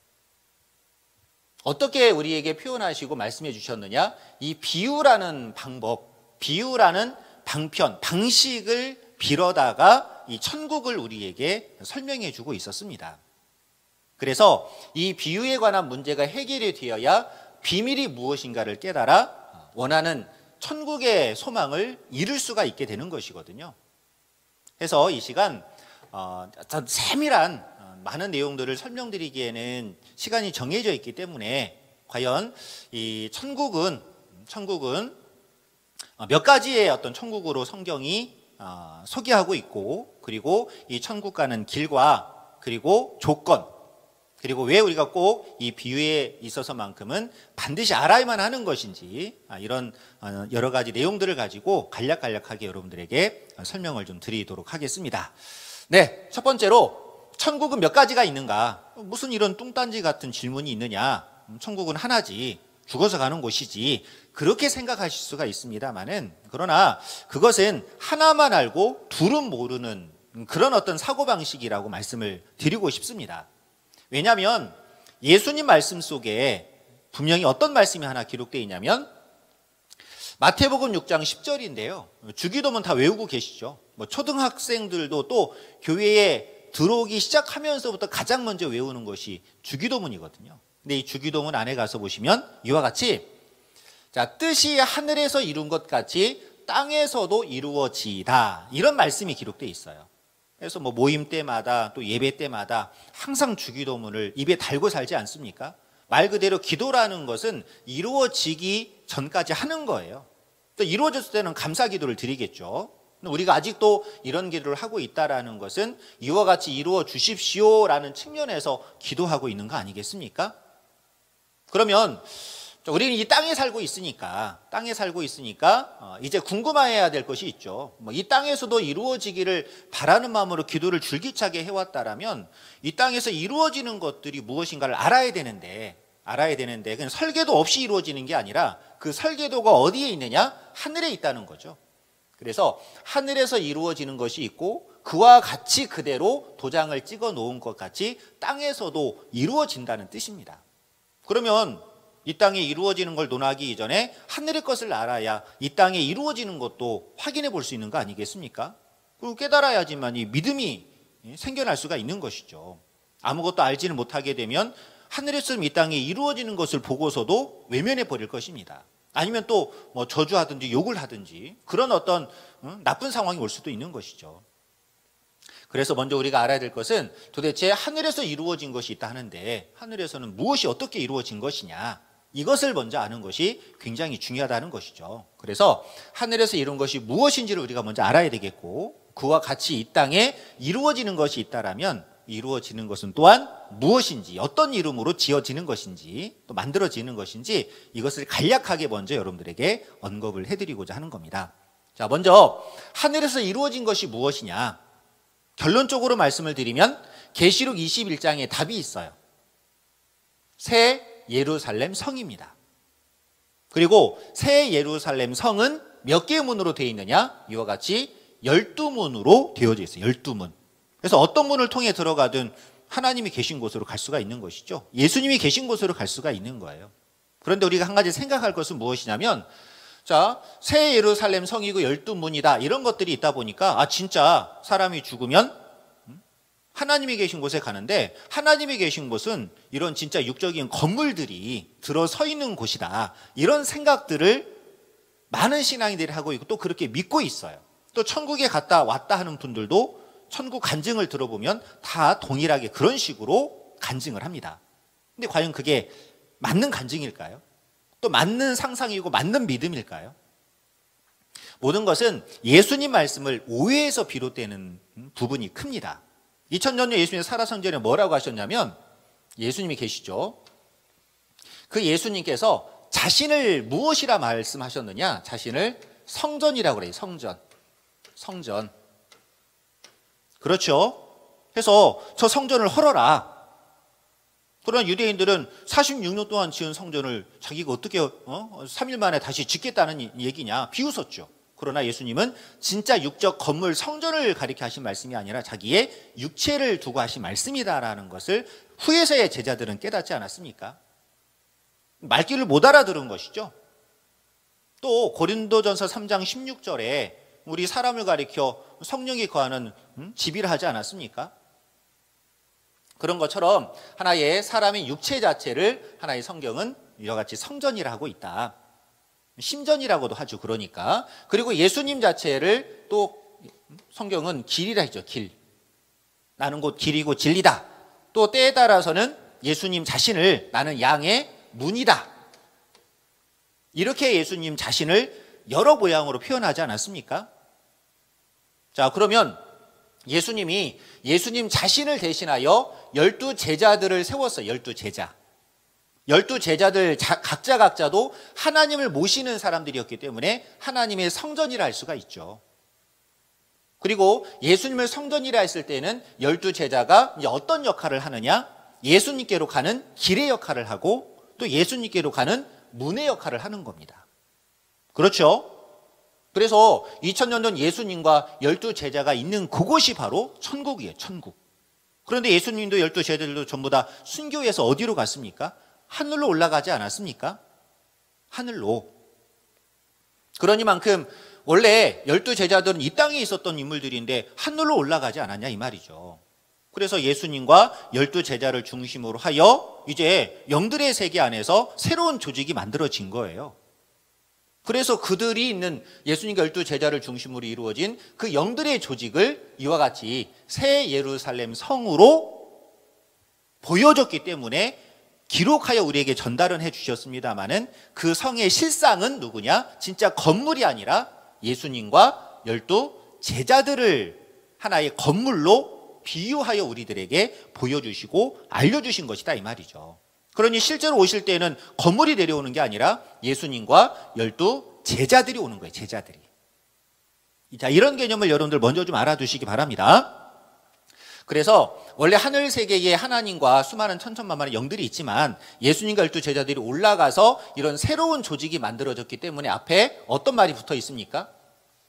어떻게 우리에게 표현하시고 말씀해 주셨느냐? 이 비유라는 방법, 비유라는 방편, 방식을 빌어다가 이 천국을 우리에게 설명해 주고 있었습니다. 그래서 이 비유에 관한 문제가 해결이 되어야 비밀이 무엇인가를 깨달아 원하는 천국의 소망을 이룰 수가 있게 되는 것이거든요. 그래서 이 시간 어, 세밀한 어, 많은 내용들을 설명드리기에는 시간이 정해져 있기 때문에 과연 이 천국은 천국은 몇 가지의 어떤 천국으로 성경이 어, 소개하고 있고, 그리고 이 천국 가는 길과 그리고 조건, 그리고 왜 우리가 꼭 이 비유에 있어서만큼은 반드시 알아야만 하는 것인지, 이런 여러 가지 내용들을 가지고 간략간략하게 여러분들에게 설명을 좀 드리도록 하겠습니다. 네, 첫 번째로 천국은 몇 가지가 있는가? 무슨 이런 뚱딴지 같은 질문이 있느냐? 천국은 하나지, 죽어서 가는 곳이지, 그렇게 생각하실 수가 있습니다만은, 그러나 그것은 하나만 알고 둘은 모르는 그런 어떤 사고방식이라고 말씀을 드리고 싶습니다. 왜냐하면 예수님 말씀 속에 분명히 어떤 말씀이 하나 기록되어 있냐면, 마태복음 육 장 십 절인데요. 주기도문 다 외우고 계시죠? 뭐 초등학생들도 또 교회에 들어오기 시작하면서부터 가장 먼저 외우는 것이 주기도문이거든요. 근데 이 주기도문 안에 가서 보시면 이와 같이, 자, 뜻이 하늘에서 이룬 것 같이 땅에서도 이루어지이다, 이런 말씀이 기록되어 있어요. 그래서 뭐 모임 때마다 또 예배 때마다 항상 주기도문을 입에 달고 살지 않습니까? 말 그대로 기도라는 것은 이루어지기 전까지 하는 거예요. 또 이루어졌을 때는 감사 기도를 드리겠죠. 우리가 아직도 이런 기도를 하고 있다라는 것은 이와 같이 이루어 주십시오라는 측면에서 기도하고 있는 거 아니겠습니까? 그러면 우리는 이 땅에 살고 있으니까 땅에 살고 있으니까 이제 궁금해야 될 것이 있죠. 뭐 이 땅에서도 이루어지기를 바라는 마음으로 기도를 줄기차게 해왔다라면 이 땅에서 이루어지는 것들이 무엇인가를 알아야 되는데 알아야 되는데 그냥 설계도 없이 이루어지는 게 아니라 그 설계도가 어디에 있느냐? 하늘에 있다는 거죠. 그래서 하늘에서 이루어지는 것이 있고 그와 같이 그대로 도장을 찍어 놓은 것 같이 땅에서도 이루어진다는 뜻입니다. 그러면 이 땅에 이루어지는 걸 논하기 이전에 하늘의 것을 알아야 이 땅에 이루어지는 것도 확인해 볼 수 있는 거 아니겠습니까? 그리고 깨달아야지만 이 믿음이 생겨날 수가 있는 것이죠. 아무것도 알지를 못하게 되면 하늘에서 이 땅에 이루어지는 것을 보고서도 외면해 버릴 것입니다. 아니면 또 뭐 저주하든지 욕을 하든지 그런 어떤 나쁜 상황이 올 수도 있는 것이죠. 그래서 먼저 우리가 알아야 될 것은 도대체 하늘에서 이루어진 것이 있다 하는데 하늘에서는 무엇이 어떻게 이루어진 것이냐, 이것을 먼저 아는 것이 굉장히 중요하다는 것이죠. 그래서 하늘에서 이룬 것이 무엇인지를 우리가 먼저 알아야 되겠고, 그와 같이 이 땅에 이루어지는 것이 있다라면 이루어지는 것은 또한 무엇인지, 어떤 이름으로 지어지는 것인지, 또 만들어지는 것인지, 이것을 간략하게 먼저 여러분들에게 언급을 해드리고자 하는 겁니다. 자, 먼저 하늘에서 이루어진 것이 무엇이냐, 결론적으로 말씀을 드리면 계시록 이십일 장에 답이 있어요. 새 예루살렘 성입니다. 그리고 새 예루살렘 성은 몇 개의 문으로 되어 있느냐, 이와 같이 열두 문으로 되어져 있어요. 열두 문. 그래서 어떤 문을 통해 들어가든 하나님이 계신 곳으로 갈 수가 있는 것이죠. 예수님이 계신 곳으로 갈 수가 있는 거예요. 그런데 우리가 한 가지 생각할 것은 무엇이냐면, 자, 새 예루살렘 성이고 열두 문이다, 이런 것들이 있다 보니까 아 진짜 사람이 죽으면 하나님이 계신 곳에 가는데, 하나님이 계신 곳은 이런 진짜 육적인 건물들이 들어서 있는 곳이다, 이런 생각들을 많은 신앙인들이 하고 있고 또 그렇게 믿고 있어요. 또 천국에 갔다 왔다 하는 분들도 천국 간증을 들어보면 다 동일하게 그런 식으로 간증을 합니다. 근데 과연 그게 맞는 간증일까요? 또 맞는 상상이고 맞는 믿음일까요? 모든 것은 예수님 말씀을 오해해서 비롯되는 부분이 큽니다. 이천 년 전 예수님이 살아선 전에 뭐라고 하셨냐면, 예수님이 계시죠. 그 예수님께서 자신을 무엇이라 말씀하셨느냐, 자신을 성전이라고 그래요. 성전. 성전. 그렇죠. 그래서 저 성전을 헐어라. 그러나 유대인들은 사십육 년 동안 지은 성전을 자기가 어떻게 어? 삼 일 만에 다시 짓겠다는 얘기냐, 비웃었죠. 그러나 예수님은 진짜 육적 건물 성전을 가리켜 하신 말씀이 아니라 자기의 육체를 두고 하신 말씀이다라는 것을 후에서야 제자들은 깨닫지 않았습니까? 말귀를 못 알아들은 것이죠. 또 고린도전서 삼 장 십육 절에 우리 사람을 가리켜 성령이 거하는 집이라 하지 않았습니까? 그런 것처럼 하나의 사람의 육체 자체를 하나의 성경은 이와 같이 성전이라 하고 있다. 심전이라고도 하죠. 그러니까. 그리고 예수님 자체를 또 성경은 길이라 하죠. 길. 나는 곧 길이고 진리다. 또 때에 따라서는 예수님 자신을 나는 양의 문이다. 이렇게 예수님 자신을 여러 모양으로 표현하지 않았습니까? 자, 그러면 예수님이 예수님 자신을 대신하여 열두 제자들을 세웠어요. 열두 제자. 열두 제자들 자, 각자 각자도 하나님을 모시는 사람들이었기 때문에 하나님의 성전이라 할 수가 있죠. 그리고 예수님을 성전이라 했을 때는 열두 제자가 이제 어떤 역할을 하느냐, 예수님께로 가는 길의 역할을 하고 또 예수님께로 가는 문의 역할을 하는 겁니다. 그렇죠? 그래서 이천 년 전 예수님과 열두 제자가 있는 그곳이 바로 천국이에요. 천국. 그런데 예수님도 열두 제자들도 전부 다 순교해서 어디로 갔습니까? 하늘로 올라가지 않았습니까? 하늘로. 그러니만큼 원래 열두 제자들은 이 땅에 있었던 인물들인데 하늘로 올라가지 않았냐 이 말이죠. 그래서 예수님과 열두 제자를 중심으로 하여 이제 영들의 세계 안에서 새로운 조직이 만들어진 거예요. 그래서 그들이 있는 예수님과 열두 제자를 중심으로 이루어진 그 영들의 조직을 이와 같이 새 예루살렘 성으로 보여줬기 때문에 기록하여 우리에게 전달은 해주셨습니다마는 그 성의 실상은 누구냐? 진짜 건물이 아니라 예수님과 열두 제자들을 하나의 건물로 비유하여 우리들에게 보여주시고 알려주신 것이다 이 말이죠. 그러니 실제로 오실 때는 건물이 내려오는 게 아니라 예수님과 열두 제자들이 오는 거예요. 제자들이. 자, 이런 개념을 여러분들 먼저 좀 알아두시기 바랍니다. 그래서 원래 하늘 세계에 하나님과 수많은 천천만만의 영들이 있지만 예수님과 열두 제자들이 올라가서 이런 새로운 조직이 만들어졌기 때문에 앞에 어떤 말이 붙어 있습니까?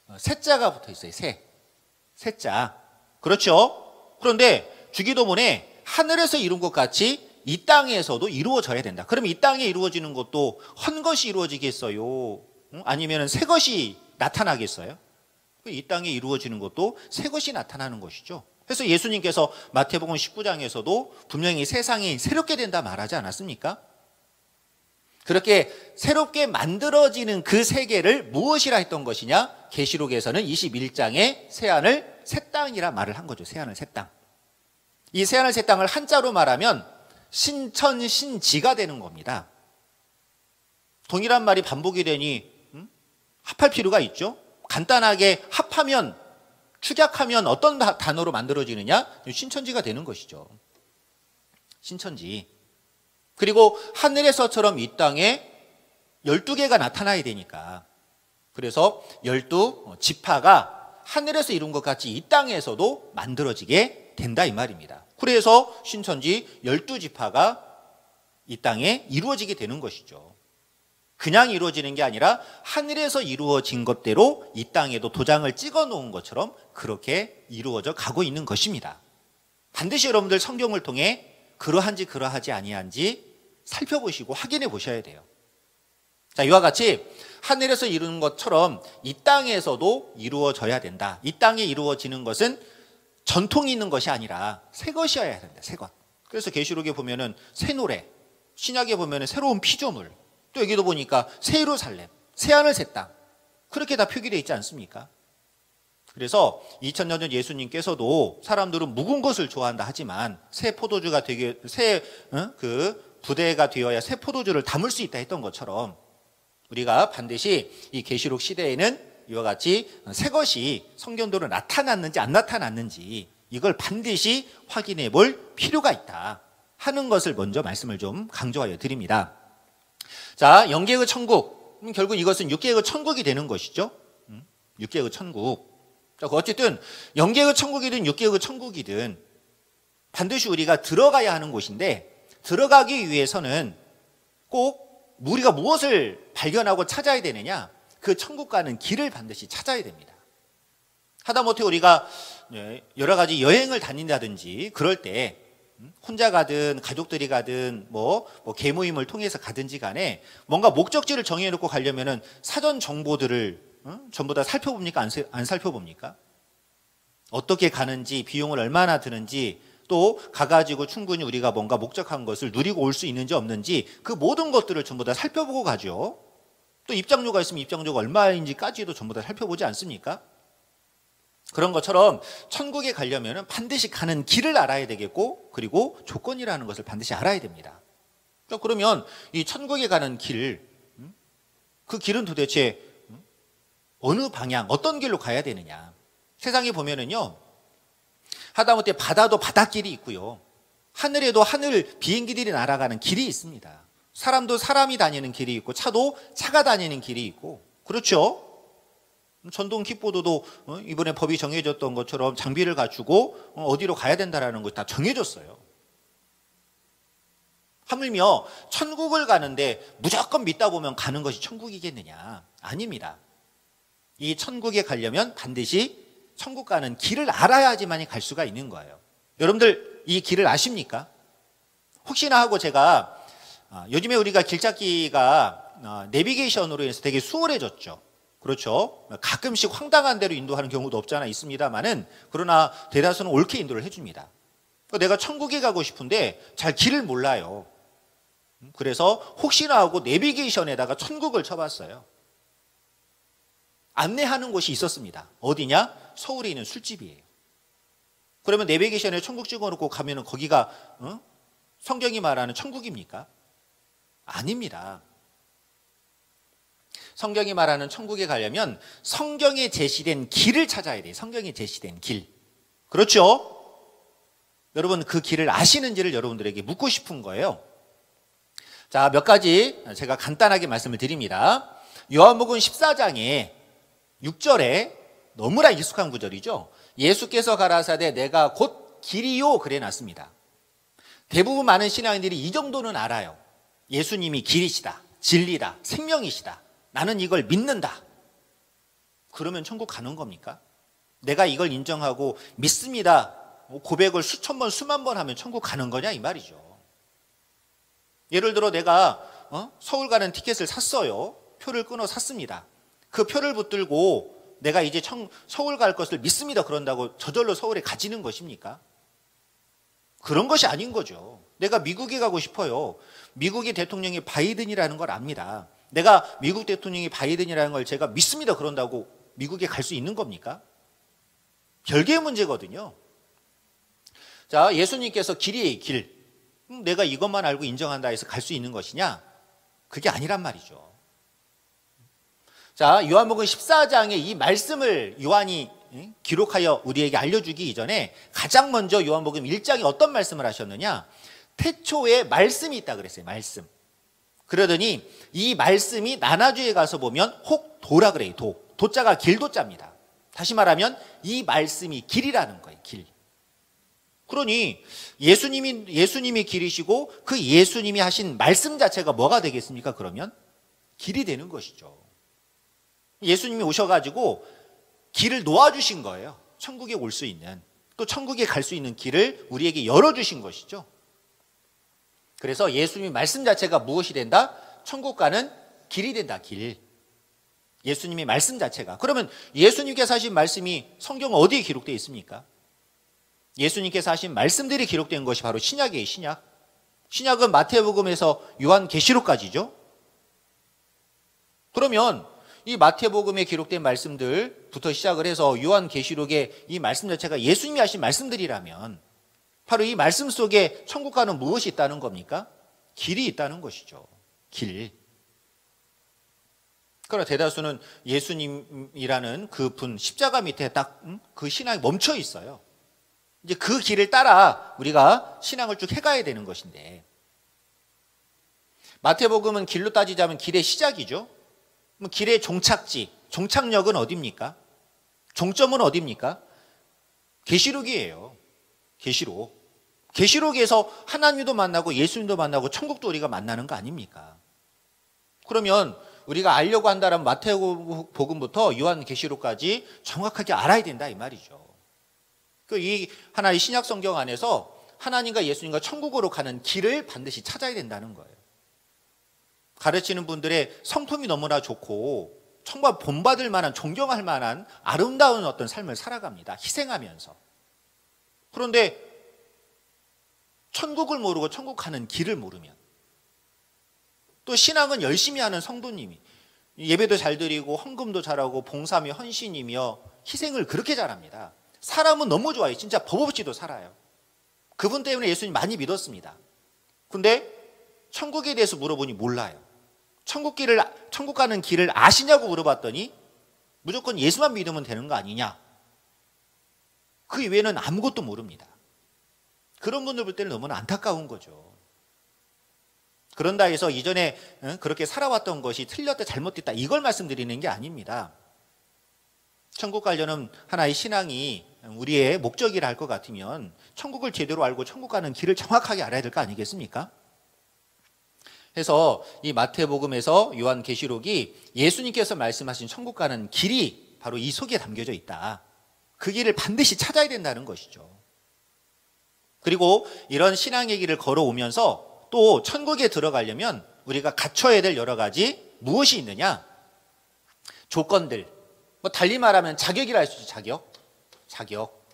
새자가 붙어 있어요. 새. 새자. 그렇죠? 그런데 주기도문에 하늘에서 이룬 것 같이 이 땅에서도 이루어져야 된다. 그럼 이 땅에 이루어지는 것도 헌 것이 이루어지겠어요? 아니면 새 것이 나타나겠어요? 이 땅에 이루어지는 것도 새 것이 나타나는 것이죠. 그래서 예수님께서 마태복음 십구 장에서도 분명히 세상이 새롭게 된다 말하지 않았습니까? 그렇게 새롭게 만들어지는 그 세계를 무엇이라 했던 것이냐? 계시록에서는 이십일 장에 새하늘 새 땅이라 말을 한 거죠. 새하늘 새 땅. 이 새하늘 새 땅을 한자로 말하면 신천신지가 되는 겁니다. 동일한 말이 반복이 되니 음? 합할 필요가 있죠. 간단하게 합하면, 축약하면 어떤 단어로 만들어지느냐? 신천지가 되는 것이죠. 신천지. 그리고 하늘에서처럼 이 땅에 열두 개가 나타나야 되니까, 그래서 열두 지파가 하늘에서 이룬 것 같이 이 땅에서도 만들어지게 된다 이 말입니다. 그래서 신천지 열두 지파가 이 땅에 이루어지게 되는 것이죠. 그냥 이루어지는 게 아니라 하늘에서 이루어진 것대로 이 땅에도 도장을 찍어 놓은 것처럼 그렇게 이루어져 가고 있는 것입니다. 반드시 여러분들 성경을 통해 그러한지 그러하지 아니한지 살펴보시고 확인해 보셔야 돼요. 자, 이와 같이 하늘에서 이루는 것처럼 이 땅에서도 이루어져야 된다. 이 땅에 이루어지는 것은 전통이 있는 것이 아니라 새 것이어야 된다. 새 것. 그래서 계시록에 보면은 새 노래, 신약에 보면은 새로운 피조물, 또 여기도 보니까 새 예루살렘, 새 하늘 새 땅, 그렇게 다 표기되어 있지 않습니까? 그래서 이천 년 전 예수님께서도 사람들은 묵은 것을 좋아한다 하지만 새 포도주가 되게 새 그 부대가 되어야 새 포도주를 담을 수 있다 했던 것처럼 우리가 반드시 이 계시록 시대에는 이와 같이 새 것이 성경대로 나타났는지 안 나타났는지 이걸 반드시 확인해 볼 필요가 있다 하는 것을 먼저 말씀을 좀 강조하여 드립니다. 자, 영계의 천국, 결국 이것은 육계의 천국이 되는 것이죠. 육계의 천국. 자, 어쨌든 영계의 천국이든 육계의 천국이든 반드시 우리가 들어가야 하는 곳인데, 들어가기 위해서는 꼭 우리가 무엇을 발견하고 찾아야 되느냐? 그 천국 가는 길을 반드시 찾아야 됩니다. 하다못해 우리가 여러 가지 여행을 다닌다든지 그럴 때 혼자 가든 가족들이 가든 뭐, 뭐 개모임을 통해서 가든지 간에 뭔가 목적지를 정해놓고 가려면은 사전 정보들을 어? 전부 다 살펴봅니까? 안, 안 살펴봅니까? 어떻게 가는지, 비용을 얼마나 드는지, 또 가가지고 충분히 우리가 뭔가 목적한 것을 누리고 올 수 있는지 없는지 그 모든 것들을 전부 다 살펴보고 가죠. 또 입장료가 있으면 입장료가 얼마인지까지도 전부 다 살펴보지 않습니까? 그런 것처럼 천국에 가려면 반드시 가는 길을 알아야 되겠고, 그리고 조건이라는 것을 반드시 알아야 됩니다. 그러면 이 천국에 가는 길, 그 길은 도대체 어느 방향, 어떤 길로 가야 되느냐? 세상에 보면은요, 하다못해 바다도 바닷길이 있고요, 하늘에도 하늘 비행기들이 날아가는 길이 있습니다. 사람도 사람이 다니는 길이 있고, 차도 차가 다니는 길이 있고, 그렇죠? 전동 킥보드도 이번에 법이 정해졌던 것처럼 장비를 갖추고 어디로 가야 된다라는 것이 다 정해졌어요. 하물며 천국을 가는데 무조건 믿다 보면 가는 것이 천국이겠느냐? 아닙니다. 이 천국에 가려면 반드시 천국 가는 길을 알아야지만이 갈 수가 있는 거예요. 여러분들 이 길을 아십니까? 혹시나 하고 제가 요즘에 우리가 길 찾기가 내비게이션으로 해서 되게 수월해졌죠. 그렇죠. 가끔씩 황당한 대로 인도하는 경우도 없잖아 있습니다만은, 그러나 대다수는 옳게 인도를 해줍니다. 내가 천국에 가고 싶은데 잘 길을 몰라요. 그래서 혹시나 하고 내비게이션에다가 천국을 쳐봤어요. 안내하는 곳이 있었습니다. 어디냐? 서울에 있는 술집이에요. 그러면 내비게이션에 천국 찍어놓고 가면은 거기가 어? 성경이 말하는 천국입니까? 아닙니다. 성경이 말하는 천국에 가려면 성경에 제시된 길을 찾아야 돼요. 성경에 제시된 길. 그렇죠? 여러분 그 길을 아시는지를 여러분들에게 묻고 싶은 거예요. 자, 몇 가지 제가 간단하게 말씀을 드립니다. 요한복음 십사 장에 육 절에 너무나 익숙한 구절이죠. 예수께서 가라사대 내가 곧 길이요 그래 놨습니다. 대부분 많은 신앙인들이 이 정도는 알아요. 예수님이 길이시다, 진리다, 생명이시다. 나는 이걸 믿는다. 그러면 천국 가는 겁니까? 내가 이걸 인정하고 믿습니다. 고백을 수천 번, 수만 번 하면 천국 가는 거냐 이 말이죠. 예를 들어 내가 어? 서울 가는 티켓을 샀어요. 표를 끊어 샀습니다. 그 표를 붙들고 내가 이제 청, 서울 갈 것을 믿습니다. 그런다고 저절로 서울에 가지는 것입니까? 그런 것이 아닌 거죠. 내가 미국에 가고 싶어요. 미국의 대통령이 바이든이라는 걸 압니다. 내가 미국 대통령이 바이든이라는 걸 제가 믿습니다. 그런다고 미국에 갈 수 있는 겁니까? 별개의 문제거든요. 자, 예수님께서 길이에요, 길. 내가 이것만 알고 인정한다 해서 갈 수 있는 것이냐? 그게 아니란 말이죠. 자, 요한복음 십사 장에 이 말씀을 요한이 기록하여 우리에게 알려주기 이전에 가장 먼저 요한복음 일 장에 어떤 말씀을 하셨느냐? 태초에 말씀이 있다 그랬어요. 말씀. 그러더니 이 말씀이 나나주에 가서 보면 혹 도라 그래요. 도. 도자가 길도자입니다. 다시 말하면 이 말씀이 길이라는 거예요. 길. 그러니 예수님이 예수님이 길이시고 그 예수님이 하신 말씀 자체가 뭐가 되겠습니까? 그러면 길이 되는 것이죠. 예수님이 오셔가지고 길을 놓아주신 거예요. 천국에 올 수 있는, 또 천국에 갈 수 있는 길을 우리에게 열어주신 것이죠. 그래서 예수님의 말씀 자체가 무엇이 된다? 천국 가는 길이 된다. 길. 예수님의 말씀 자체가. 그러면 예수님께서 하신 말씀이 성경 어디에 기록되어 있습니까? 예수님께서 하신 말씀들이 기록된 것이 바로 신약이에요. 신약. 신약은 마태복음에서 요한계시록까지죠. 그러면 이 마태복음에 기록된 말씀들부터 시작을 해서 요한계시록의 이 말씀 자체가 예수님이 하신 말씀들이라면 바로 이 말씀 속에 천국 가는 무엇이 있다는 겁니까? 길이 있다는 것이죠. 길. 그러나 대다수는 예수님이라는 그 분 십자가 밑에 딱 그 신앙이 멈춰 있어요. 이제 그 길을 따라 우리가 신앙을 쭉 해가야 되는 것인데, 마태복음은 길로 따지자면 길의 시작이죠. 길의 종착지, 종착역은 어디입니까? 종점은 어디입니까? 계시록이에요. 계시록. 계시록에서 하나님도 만나고 예수님도 만나고 천국도 우리가 만나는 거 아닙니까? 그러면 우리가 알려고 한다면 마태복음부터 요한계시록까지 정확하게 알아야 된다 이 말이죠. 이 하나의 신약 성경 안에서 하나님과 예수님과 천국으로 가는 길을 반드시 찾아야 된다는 거예요. 가르치는 분들의 성품이 너무나 좋고 정말 본받을 만한, 존경할 만한 아름다운 어떤 삶을 살아갑니다. 희생하면서. 그런데 천국을 모르고 천국 가는 길을 모르면, 또 신앙은 열심히 하는 성도님이 예배도 잘 드리고 헌금도 잘하고 봉사며 헌신이며 희생을 그렇게 잘합니다. 사람은 너무 좋아요. 진짜 법 없이도 살아요. 그분 때문에 예수님 많이 믿었습니다. 근데 천국에 대해서 물어보니 몰라요. 천국 길을, 천국 가는 길을 아시냐고 물어봤더니 무조건 예수만 믿으면 되는 거 아니냐. 그 이외에는 아무것도 모릅니다. 그런 분들 볼 때는 너무나 안타까운 거죠. 그런다 해서 이전에 그렇게 살아왔던 것이 틀렸다, 잘못됐다 이걸 말씀드리는 게 아닙니다. 천국 가려는 하나의 신앙이 우리의 목적이라 할 것 같으면 천국을 제대로 알고 천국 가는 길을 정확하게 알아야 될 거 아니겠습니까? 해서 이 마태복음에서 요한계시록이 예수님께서 말씀하신 천국 가는 길이 바로 이 속에 담겨져 있다. 그 길을 반드시 찾아야 된다는 것이죠. 그리고 이런 신앙의 길을 걸어오면서 또 천국에 들어가려면 우리가 갖춰야 될 여러 가지 무엇이 있느냐? 조건들. 뭐 달리 말하면 자격이라 할 수 있죠. 자격. 자격.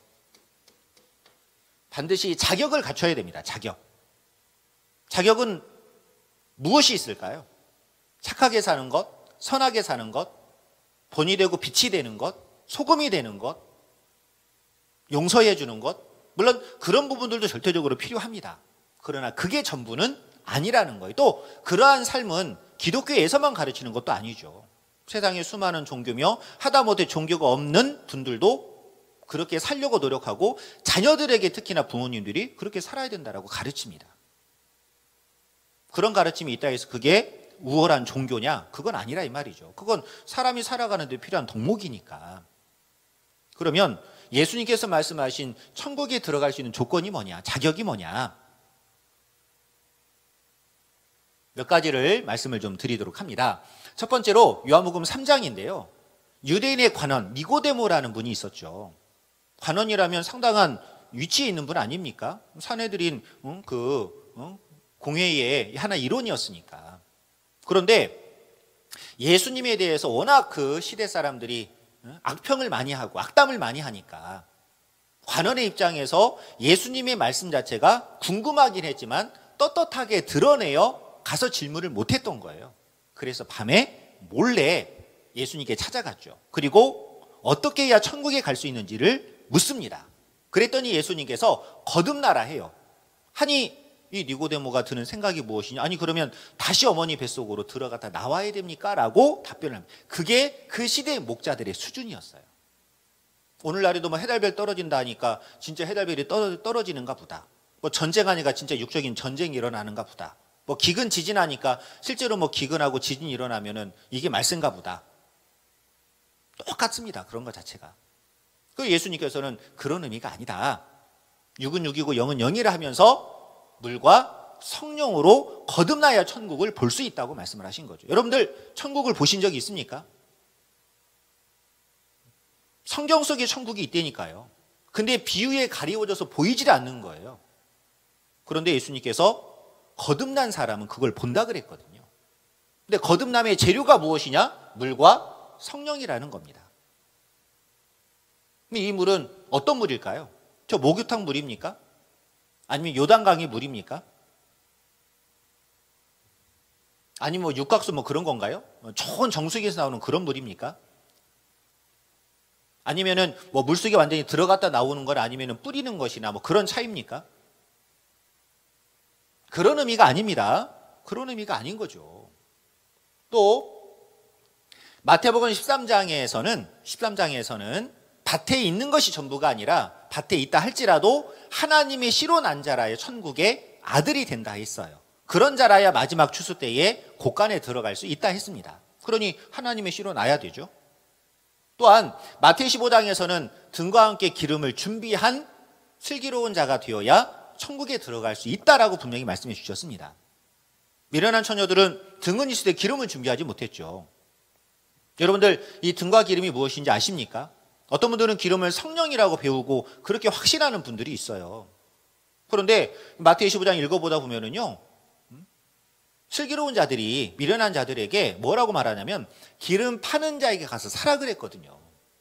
반드시 자격을 갖춰야 됩니다. 자격. 자격은 무엇이 있을까요? 착하게 사는 것, 선하게 사는 것, 본이 되고 빛이 되는 것, 소금이 되는 것, 용서해 주는 것. 물론 그런 부분들도 절대적으로 필요합니다. 그러나 그게 전부는 아니라는 거예요. 또 그러한 삶은 기독교에서만 가르치는 것도 아니죠. 세상에 수많은 종교며 하다못해 종교가 없는 분들도 그렇게 살려고 노력하고 자녀들에게 특히나 부모님들이 그렇게 살아야 된다라고 가르칩니다. 그런 가르침이 있다 해서 그게 우월한 종교냐? 그건 아니라 이 말이죠. 그건 사람이 살아가는 데 필요한 덕목이니까. 그러면 예수님께서 말씀하신 천국에 들어갈 수 있는 조건이 뭐냐? 자격이 뭐냐? 몇 가지를 말씀을 좀 드리도록 합니다. 첫 번째로 요한복음 삼 장인데요. 유대인의 관원 니고데모라는 분이 있었죠. 관원이라면 상당한 위치에 있는 분 아닙니까? 사내들인 그 공회의 하나 일원이었으니까. 그런데 예수님에 대해서 워낙 그 시대 사람들이 악평을 많이 하고 악담을 많이 하니까 관원의 입장에서 예수님의 말씀 자체가 궁금하긴 했지만 떳떳하게 드러내어 가서 질문을 못했던 거예요. 그래서 밤에 몰래 예수님께 찾아갔죠. 그리고 어떻게 해야 천국에 갈 수 있는지를 묻습니다. 그랬더니 예수님께서 거듭나라 해요. 하니 이 니고데모가 드는 생각이 무엇이냐? 아니 그러면 다시 어머니 뱃속으로 들어갔다 나와야 됩니까? 라고 답변을 합니다. 그게 그 시대의 목자들의 수준이었어요. 오늘날에도 뭐 해달별 떨어진다 하니까 진짜 해달별이 떨어지는가 보다. 뭐 전쟁하니까 진짜 육적인 전쟁이 일어나는가 보다. 뭐 기근 지진하니까 실제로 뭐 기근하고 지진이 일어나면은 이게 말씀가 보다. 똑같습니다. 그런 것 자체가. 그 예수님께서는 그런 의미가 아니다. 육은 육이고 영은 영이라 하면서 물과 성령으로 거듭나야 천국을 볼 수 있다고 말씀을 하신 거죠. 여러분들 천국을 보신 적이 있습니까? 성경 속에 천국이 있다니까요. 근데 비유에 가리워져서 보이질 않는 거예요. 그런데 예수님께서 거듭난 사람은 그걸 본다 그랬거든요. 근데 거듭남의 재료가 무엇이냐? 물과 성령이라는 겁니다. 이 물은 어떤 물일까요? 저 목욕탕 물입니까? 아니면 요단강의 물입니까? 아니면 뭐 육각수 뭐 그런 건가요? 좋은 정수기에서 나오는 그런 물입니까? 아니면은 뭐 물속에 완전히 들어갔다 나오는 건 아니면은 뿌리는 것이나 뭐 그런 차이입니까? 그런 의미가 아닙니다. 그런 의미가 아닌 거죠. 또 마태복음 십삼 장에서는 십삼 장에서는 밭에 있는 것이 전부가 아니라 밭에 있다 할지라도 하나님의 씨로 난 자라야 천국의 아들이 된다 했어요. 그런 자라야 마지막 추수 때에 곳간에 들어갈 수 있다 했습니다. 그러니 하나님의 씨로 나야 되죠. 또한 마태 십오 장에서는 등과 함께 기름을 준비한 슬기로운 자가 되어야 천국에 들어갈 수 있다라고 분명히 말씀해 주셨습니다. 미련한 처녀들은 등은 있을 때 기름을 준비하지 못했죠. 여러분들 이 등과 기름이 무엇인지 아십니까? 어떤 분들은 기름을 성령이라고 배우고 그렇게 확신하는 분들이 있어요. 그런데 마태 십오 장 읽어보다 보면은요, 슬기로운 자들이 미련한 자들에게 뭐라고 말하냐면 기름 파는 자에게 가서 사라 그랬거든요.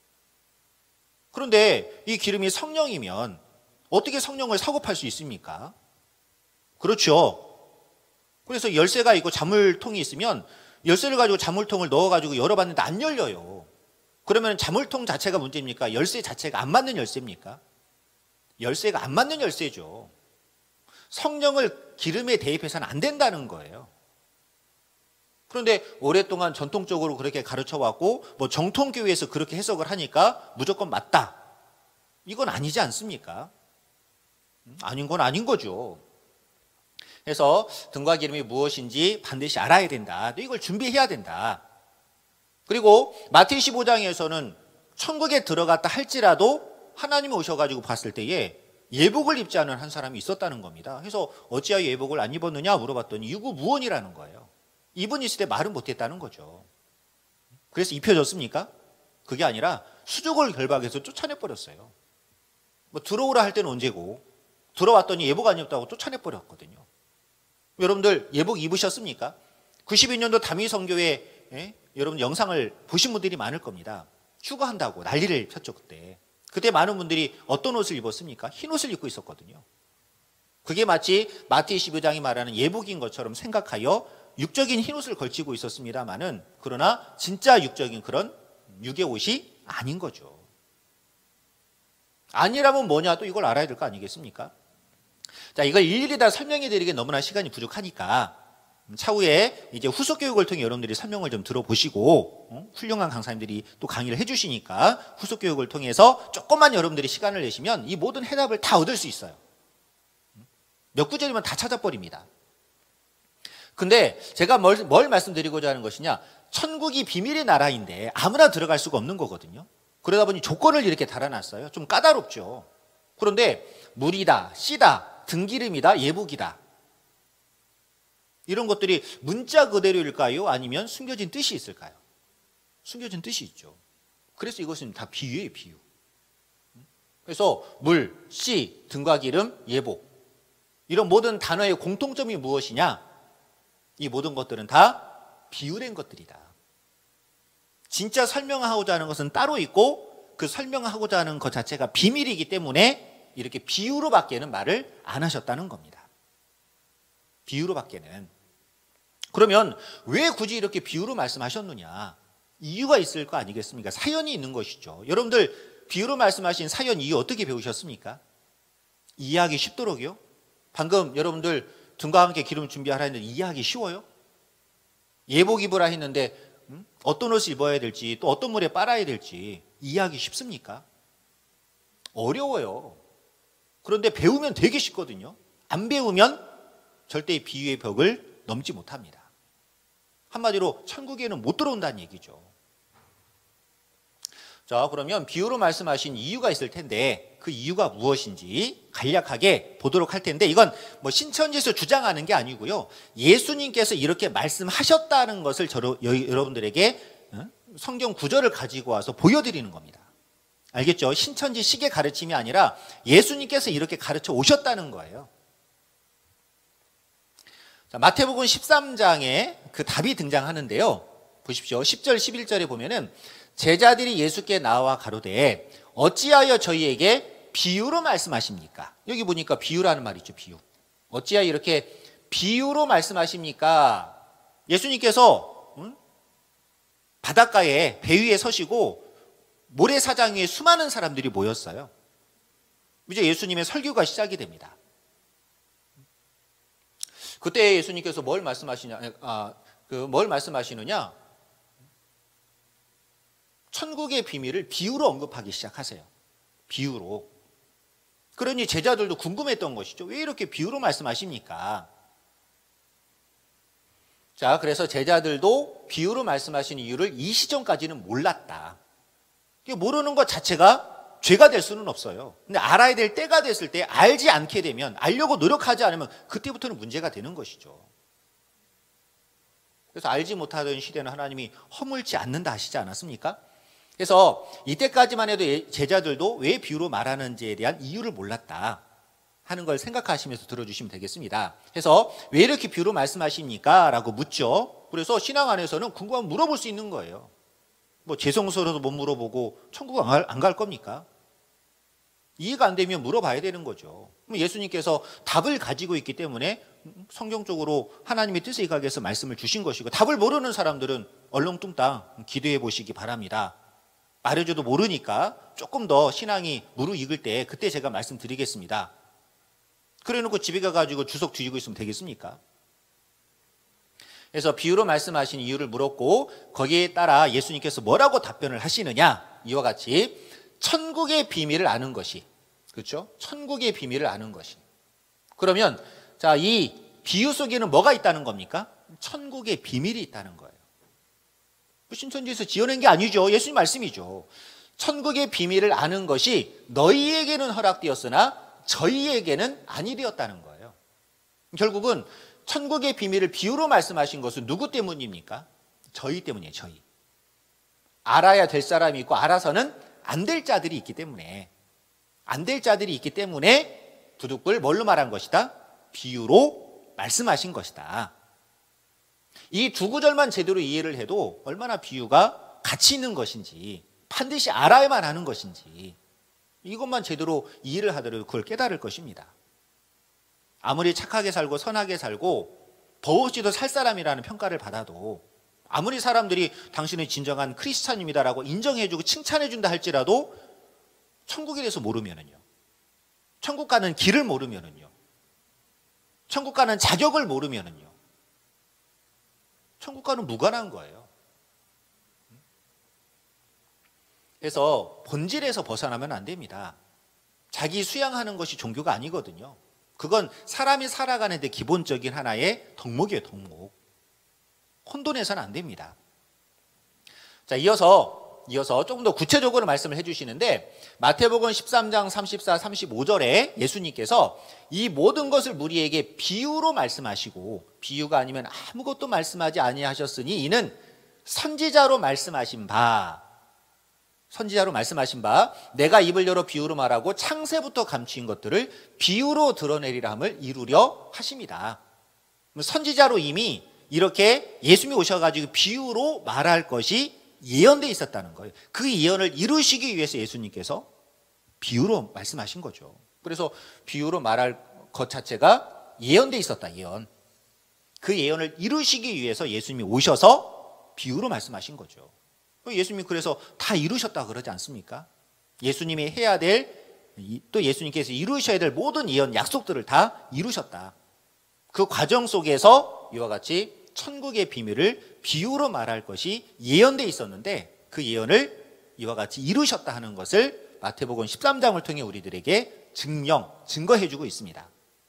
그런데 이 기름이 성령이면 어떻게 성령을 사고 팔 수 있습니까? 그렇죠. 그래서 열쇠가 있고 자물통이 있으면 열쇠를 가지고 자물통을 넣어가지고 열어봤는데 안 열려요. 그러면 자물통 자체가 문제입니까? 열쇠 자체가 안 맞는 열쇠입니까? 열쇠가 안 맞는 열쇠죠. 성령을 기름에 대입해서는 안 된다는 거예요. 그런데 오랫동안 전통적으로 그렇게 가르쳐왔고 뭐 정통교회에서 그렇게 해석을 하니까 무조건 맞다. 이건 아니지 않습니까? 아닌 건 아닌 거죠. 그래서 등과 기름이 무엇인지 반드시 알아야 된다. 또 이걸 준비해야 된다. 그리고 마태 십오 장에서는 천국에 들어갔다 할지라도 하나님이 오셔가지고 봤을 때에 예복을 입지 않은 한 사람이 있었다는 겁니다. 그래서 어찌하여 예복을 안 입었느냐 물어봤더니 유구무원이라는 거예요. 입은 있을 때 말은 못했다는 거죠. 그래서 입혀졌습니까? 그게 아니라 수족을 결박해서 쫓아내버렸어요. 뭐 들어오라 할 때는 언제고 들어왔더니 예복 안 입었다고 쫓아내버렸거든요. 여러분들 예복 입으셨습니까? 구십이 년도 담임선교회 예? 여러분 영상을 보신 분들이 많을 겁니다. 휴가한다고 난리를 폈죠 그때. 그때 많은 분들이 어떤 옷을 입었습니까? 흰 옷을 입고 있었거든요. 그게 마치 마태 십오 장이 말하는 예복인 것처럼 생각하여 육적인 흰 옷을 걸치고 있었습니다마는 그러나 진짜 육적인 그런 육의 옷이 아닌 거죠. 아니라면 뭐냐 또 이걸 알아야 될 거 아니겠습니까? 자, 이걸 일일이 다 설명해 드리기 너무나 시간이 부족하니까 차후에 이제 후속 교육을 통해 여러분들이 설명을 좀 들어보시고 어? 훌륭한 강사님들이 또 강의를 해주시니까 후속 교육을 통해서 조금만 여러분들이 시간을 내시면 이 모든 해답을 다 얻을 수 있어요. 몇 구절이면 다 찾아버립니다. 근데 제가 뭘, 뭘 말씀드리고자 하는 것이냐, 천국이 비밀의 나라인데 아무나 들어갈 수가 없는 거거든요. 그러다 보니 조건을 이렇게 달아놨어요. 좀 까다롭죠. 그런데 물이다, 씨다, 등기름이다, 예복이다, 이런 것들이 문자 그대로일까요? 아니면 숨겨진 뜻이 있을까요? 숨겨진 뜻이 있죠. 그래서 이것은 다 비유예요, 비유. 그래서 물, 씨, 등과 기름, 예복. 이런 모든 단어의 공통점이 무엇이냐? 이 모든 것들은 다 비유된 것들이다. 진짜 설명하고자 하는 것은 따로 있고 그 설명하고자 하는 것 자체가 비밀이기 때문에 이렇게 비유로밖에는 말을 안 하셨다는 겁니다. 비유로밖에는. 그러면 왜 굳이 이렇게 비유로 말씀하셨느냐? 이유가 있을 거 아니겠습니까? 사연이 있는 것이죠. 여러분들 비유로 말씀하신 사연 이유 어떻게 배우셨습니까? 이해하기 쉽도록요? 방금 여러분들 등과 함께 기름 준비하라 했는데 이해하기 쉬워요? 예복 입으라 했는데 음? 어떤 옷을 입어야 될지 또 어떤 물에 빨아야 될지 이해하기 쉽습니까? 어려워요. 그런데 배우면 되게 쉽거든요. 안 배우면 절대 비유의 벽을 넘지 못합니다. 한마디로 천국에는 못 들어온다는 얘기죠. 자, 그러면 비유로 말씀하신 이유가 있을 텐데 그 이유가 무엇인지 간략하게 보도록 할 텐데 이건 뭐 신천지에서 주장하는 게 아니고요. 예수님께서 이렇게 말씀하셨다는 것을 저로, 여러분들에게 성경 구절을 가지고 와서 보여드리는 겁니다. 알겠죠? 신천지 식의 가르침이 아니라 예수님께서 이렇게 가르쳐 오셨다는 거예요. 자, 마태복음 십삼 장에 그 답이 등장하는데요. 보십시오. 십 절 십일 절에 보면은 제자들이 예수께 나와 가로되 어찌하여 저희에게 비유로 말씀하십니까? 여기 보니까 비유라는 말이 있죠. 비유. 어찌하여 이렇게 비유로 말씀하십니까? 예수님께서 응? 바닷가에 배 위에 서시고 모래사장 위에 수많은 사람들이 모였어요. 이제 예수님의 설교가 시작이 됩니다. 그때 예수님께서 뭘 말씀하시냐? 아, 그 뭘 말씀하시느냐? 천국의 비밀을 비유로 언급하기 시작하세요. 비유로. 그러니 제자들도 궁금했던 것이죠. 왜 이렇게 비유로 말씀하십니까? 자, 그래서 제자들도 비유로 말씀하신 이유를 이 시점까지는 몰랐다. 모르는 것 자체가 죄가 될 수는 없어요. 근데 알아야 될 때가 됐을 때 알지 않게 되면, 알려고 노력하지 않으면 그때부터는 문제가 되는 것이죠. 그래서 알지 못하던 시대는 하나님이 허물지 않는다 하시지 않았습니까? 그래서 이때까지만 해도 제자들도 왜 비유로 말하는지에 대한 이유를 몰랐다 하는 걸 생각하시면서 들어주시면 되겠습니다. 그래서 왜 이렇게 비유로 말씀하십니까? 라고 묻죠. 그래서 신앙 안에서는 궁금하면 물어볼 수 있는 거예요. 뭐 죄송스러워서 못 물어보고 천국 안 갈 겁니까? 이해가 안 되면 물어봐야 되는 거죠. 예수님께서 답을 가지고 있기 때문에 성경적으로 하나님의 뜻에 의하게 해서 말씀을 주신 것이고, 답을 모르는 사람들은 얼렁뚱땅 기도해 보시기 바랍니다. 말해줘도 모르니까 조금 더 신앙이 무르익을 때 그때 제가 말씀드리겠습니다. 그래놓고 집에 가가지고 주석 뒤지고 있으면 되겠습니까? 그래서 비유로 말씀하신 이유를 물었고 거기에 따라 예수님께서 뭐라고 답변을 하시느냐, 이와 같이 천국의 비밀을 아는 것이, 그렇죠? 천국의 비밀을 아는 것이. 그러면 자, 이 비유 속에는 뭐가 있다는 겁니까? 천국의 비밀이 있다는 거예요. 신천지에서 지어낸 게 아니죠. 예수님 말씀이죠. 천국의 비밀을 아는 것이 너희에게는 허락되었으나 저희에게는 아니 되었다는 거예요. 결국은 천국의 비밀을 비유로 말씀하신 것은 누구 때문입니까? 저희 때문이에요. 저희. 알아야 될 사람이 있고 알아서는 안 될 자들이 있기 때문에, 안 될 자들이 있기 때문에 부득불 뭘로 말한 것이다? 비유로 말씀하신 것이다. 이 두 구절만 제대로 이해를 해도 얼마나 비유가 가치 있는 것인지, 반드시 알아야만 하는 것인지, 이것만 제대로 이해를 하더라도 그걸 깨달을 것입니다. 아무리 착하게 살고 선하게 살고 더없이도 살 사람이라는 평가를 받아도, 아무리 사람들이 당신은 진정한 크리스찬입니다라고 인정해주고 칭찬해준다 할지라도 천국에 대해서 모르면은요, 천국 가는 길을 모르면은요, 천국 가는 자격을 모르면은요, 천국과는 무관한 거예요. 그래서 본질에서 벗어나면 안 됩니다. 자기 수양하는 것이 종교가 아니거든요. 그건 사람이 살아가는 데 기본적인 하나의 덕목이에요. 덕목. 혼돈해서는 안 됩니다. 자, 이어서 이어서 조금 더 구체적으로 말씀을 해주시는데 마태복음 십삼 장 삼십사, 삼십오 절에 예수님께서 이 모든 것을 무리에게 비유로 말씀하시고, 비유가 아니면 아무것도 말씀하지 아니하셨으니 이는 선지자로 말씀하신 바, 선지자로 말씀하신 바 내가 입을 열어 비유로 말하고 창세부터 감추인 것들을 비유로 드러내리라 함을 이루려 하십니다. 선지자로 이미 이렇게 예수님이 오셔가지고 비유로 말할 것이 예언돼 있었다는 거예요. 그 예언을 이루시기 위해서 예수님께서 비유로 말씀하신 거죠. 그래서 비유로 말할 것 자체가 예언돼 있었다. 예언. 그 예언을 이루시기 위해서 예수님이 오셔서 비유로 말씀하신 거죠. 예수님이 그래서 다 이루셨다 그러지 않습니까? 예수님이 해야 될, 또 예수님께서 이루셔야 될 모든 예언 약속들을 다 이루셨다. 그 과정 속에서 이와 같이 천국의 비밀을 비유로 말할 것이 예언돼 있었는데 그 예언을 이와 같이 이루셨다 하는 것을 마태복음 십삼 장을 통해 우리들에게 증명, 증거해주고 있습니다.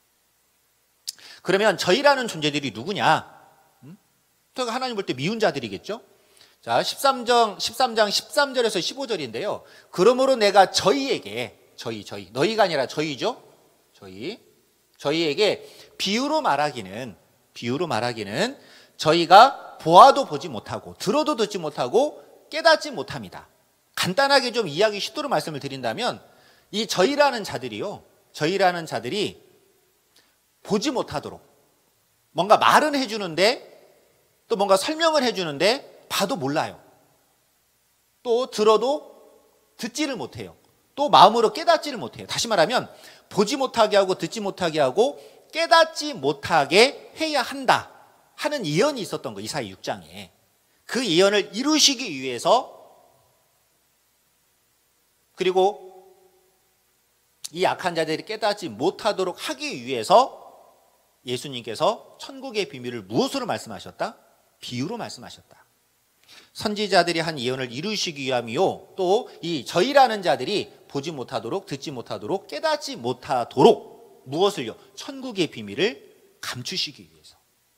그러면 저희라는 존재들이 누구냐? 음? 하나님 볼 때 미운 자들이겠죠? 자, 십삼 장, 십삼 장 십삼 절에서 십오 절인데요. 그러므로 내가 저희에게, 저희, 저희, 너희가 아니라 저희죠? 저희, 저희에게 비유로 말하기는, 비유로 말하기는 저희가 보아도 보지 못하고, 들어도 듣지 못하고, 깨닫지 못합니다. 간단하게 좀 이해하기 쉽도록 말씀을 드린다면, 이 저희라는 자들이요, 저희라는 자들이 보지 못하도록, 뭔가 말은 해주는데, 또 뭔가 설명을 해주는데, 봐도 몰라요. 또 들어도 듣지를 못해요. 또 마음으로 깨닫지를 못해요. 다시 말하면 보지 못하게 하고 듣지 못하게 하고 깨닫지 못하게 해야 한다 하는 예언이 있었던 거예요. 이사야 육 장에. 그 예언을 이루시기 위해서, 그리고 이 악한 자들이 깨닫지 못하도록 하기 위해서 예수님께서 천국의 비밀을 무엇으로 말씀하셨다? 비유로 말씀하셨다. 선지자들이 한 예언을 이루시기 위함이요, 또 이 저희라는 자들이 보지 못하도록, 듣지 못하도록, 깨닫지 못하도록 무엇을요? 천국의 비밀을 감추시기 위해서.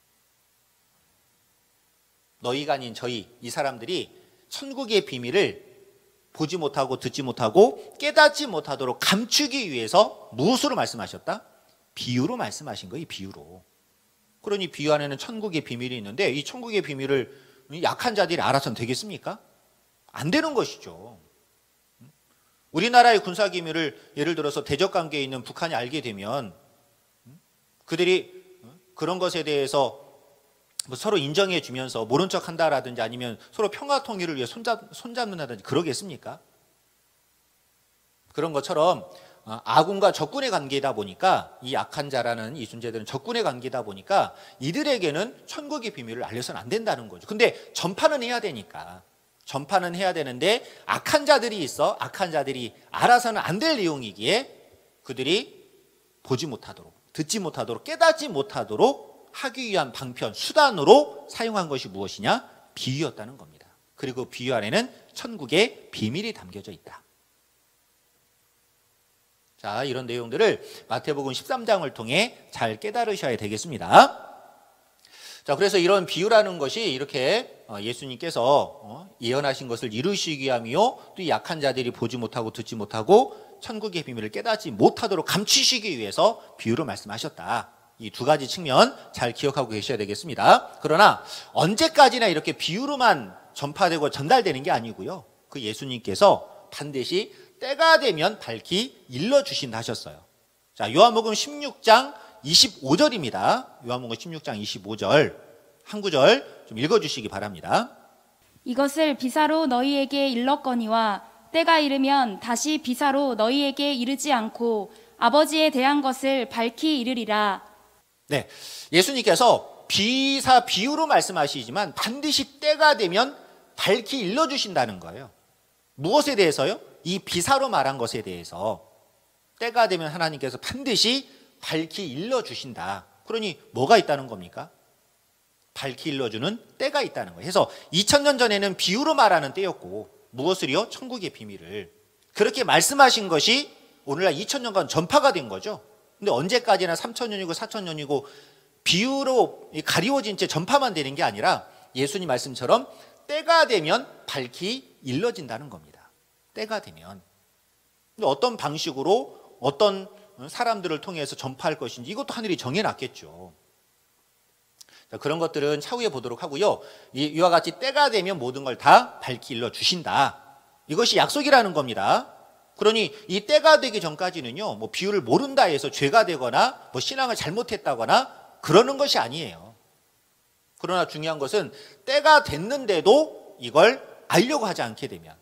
너희가 아닌 저희, 이 사람들이 천국의 비밀을 보지 못하고 듣지 못하고 깨닫지 못하도록 감추기 위해서 무엇으로 말씀하셨다? 비유로 말씀하신 거예요. 비유로. 그러니 비유 안에는 천국의 비밀이 있는데 이 천국의 비밀을 약한 자들이 알아서는 되겠습니까? 안 되는 것이죠. 우리나라의 군사기밀을 예를 들어서 대적관계에 있는 북한이 알게 되면 그들이 그런 것에 대해서 뭐 서로 인정해 주면서 모른 척 한다라든지 아니면 서로 평화 통일을 위해 손잡, 손잡는다든지 그러겠습니까? 그런 것처럼 아군과 적군의 관계이다 보니까 이 악한 자라는 이 존재들은 적군의 관계이다 보니까 이들에게는 천국의 비밀을 알려서는 안 된다는 거죠. 근데 전파는 해야 되니까 전파는 해야 되는데 악한 자들이 있어 악한 자들이 알아서는 안 될 내용이기에 그들이 보지 못하도록 듣지 못하도록 깨닫지 못하도록 하기 위한 방편 수단으로 사용한 것이 무엇이냐? 비유였다는 겁니다. 그리고 비유 안에는 천국의 비밀이 담겨져 있다. 자, 이런 내용들을 마태복음 십삼 장을 통해 잘 깨달으셔야 되겠습니다. 자, 그래서 이런 비유라는 것이 이렇게 예수님께서 예언하신 것을 이루시기 위함이요, 또 이 약한 자들이 보지 못하고 듣지 못하고 천국의 비밀을 깨닫지 못하도록 감추시기 위해서 비유로 말씀하셨다. 이 두 가지 측면 잘 기억하고 계셔야 되겠습니다. 그러나 언제까지나 이렇게 비유로만 전파되고 전달되는 게 아니고요, 그 예수님께서 반드시 때가 되면 밝히 일러주신다 하셨어요. 자, 요한복음 십육 장 이십오 절입니다. 요한복음 십육 장 이십오 절 한 구절 좀 읽어주시기 바랍니다. 이것을 비사로 너희에게 일렀거니와 때가 이르면 다시 비사로 너희에게 이르지 않고 아버지에 대한 것을 밝히 이르리라. 네, 예수님께서 비사 비유로 말씀하시지만 반드시 때가 되면 밝히 일러주신다는 거예요. 무엇에 대해서요? 이 비사로 말한 것에 대해서 때가 되면 하나님께서 반드시 밝히 일러주신다. 그러니 뭐가 있다는 겁니까? 밝히 일러주는 때가 있다는 거예요. 그래서 이천 년 전에는 비유로 말하는 때였고 무엇을요? 천국의 비밀을. 그렇게 말씀하신 것이 오늘날 이천 년간 전파가 된 거죠. 근데 언제까지나 삼천 년이고 사천 년이고 비유로 가리워진 채 전파만 되는 게 아니라 예수님 말씀처럼 때가 되면 밝히 일러진다는 겁니다. 때가 되면. 어떤 방식으로 어떤 사람들을 통해서 전파할 것인지 이것도 하늘이 정해놨겠죠. 그런 것들은 차후에 보도록 하고요. 이와 같이 때가 되면 모든 걸 다 밝히 일러주신다. 이것이 약속이라는 겁니다. 그러니 이 때가 되기 전까지는요, 뭐 비유를 모른다 해서 죄가 되거나 뭐 신앙을 잘못했다거나 그러는 것이 아니에요. 그러나 중요한 것은 때가 됐는데도 이걸 알려고 하지 않게 되면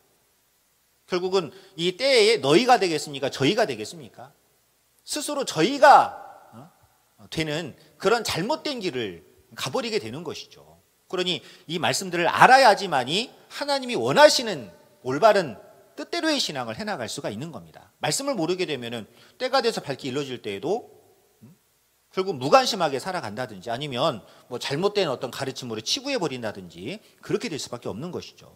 결국은 이 때에 너희가 되겠습니까? 저희가 되겠습니까? 스스로 저희가 되는 그런 잘못된 길을 가버리게 되는 것이죠. 그러니 이 말씀들을 알아야지만이 하나님이 원하시는 올바른 뜻대로의 신앙을 해나갈 수가 있는 겁니다. 말씀을 모르게 되면은 때가 돼서 밝게 일러질 때에도 결국 무관심하게 살아간다든지 아니면 뭐 잘못된 어떤 가르침으로 치부해 버린다든지 그렇게 될 수밖에 없는 것이죠.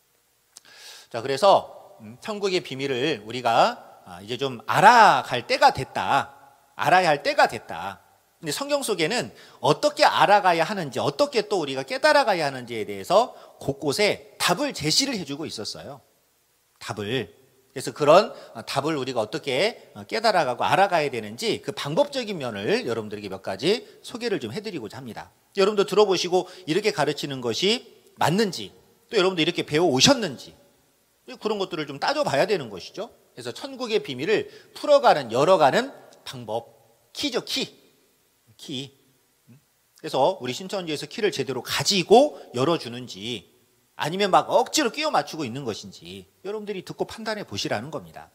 자, 그래서 천국의 비밀을 우리가 이제 좀 알아갈 때가 됐다. 알아야 할 때가 됐다. 근데 성경 속에는 어떻게 알아가야 하는지, 어떻게 또 우리가 깨달아가야 하는지에 대해서 곳곳에 답을 제시를 해주고 있었어요. 답을. 그래서 그런 답을 우리가 어떻게 깨달아가고 알아가야 되는지 그 방법적인 면을 여러분들에게 몇 가지 소개를 좀 해드리고자 합니다. 여러분도 들어보시고 이렇게 가르치는 것이 맞는지, 또 여러분도 이렇게 배워 오셨는지, 그런 것들을 좀 따져봐야 되는 것이죠. 그래서 천국의 비밀을 풀어가는, 열어가는 방법, 키죠, 키. 키. 그래서 우리 신천지에서 키를 제대로 가지고 열어주는지 아니면 막 억지로 끼워 맞추고 있는 것인지 여러분들이 듣고 판단해 보시라는 겁니다.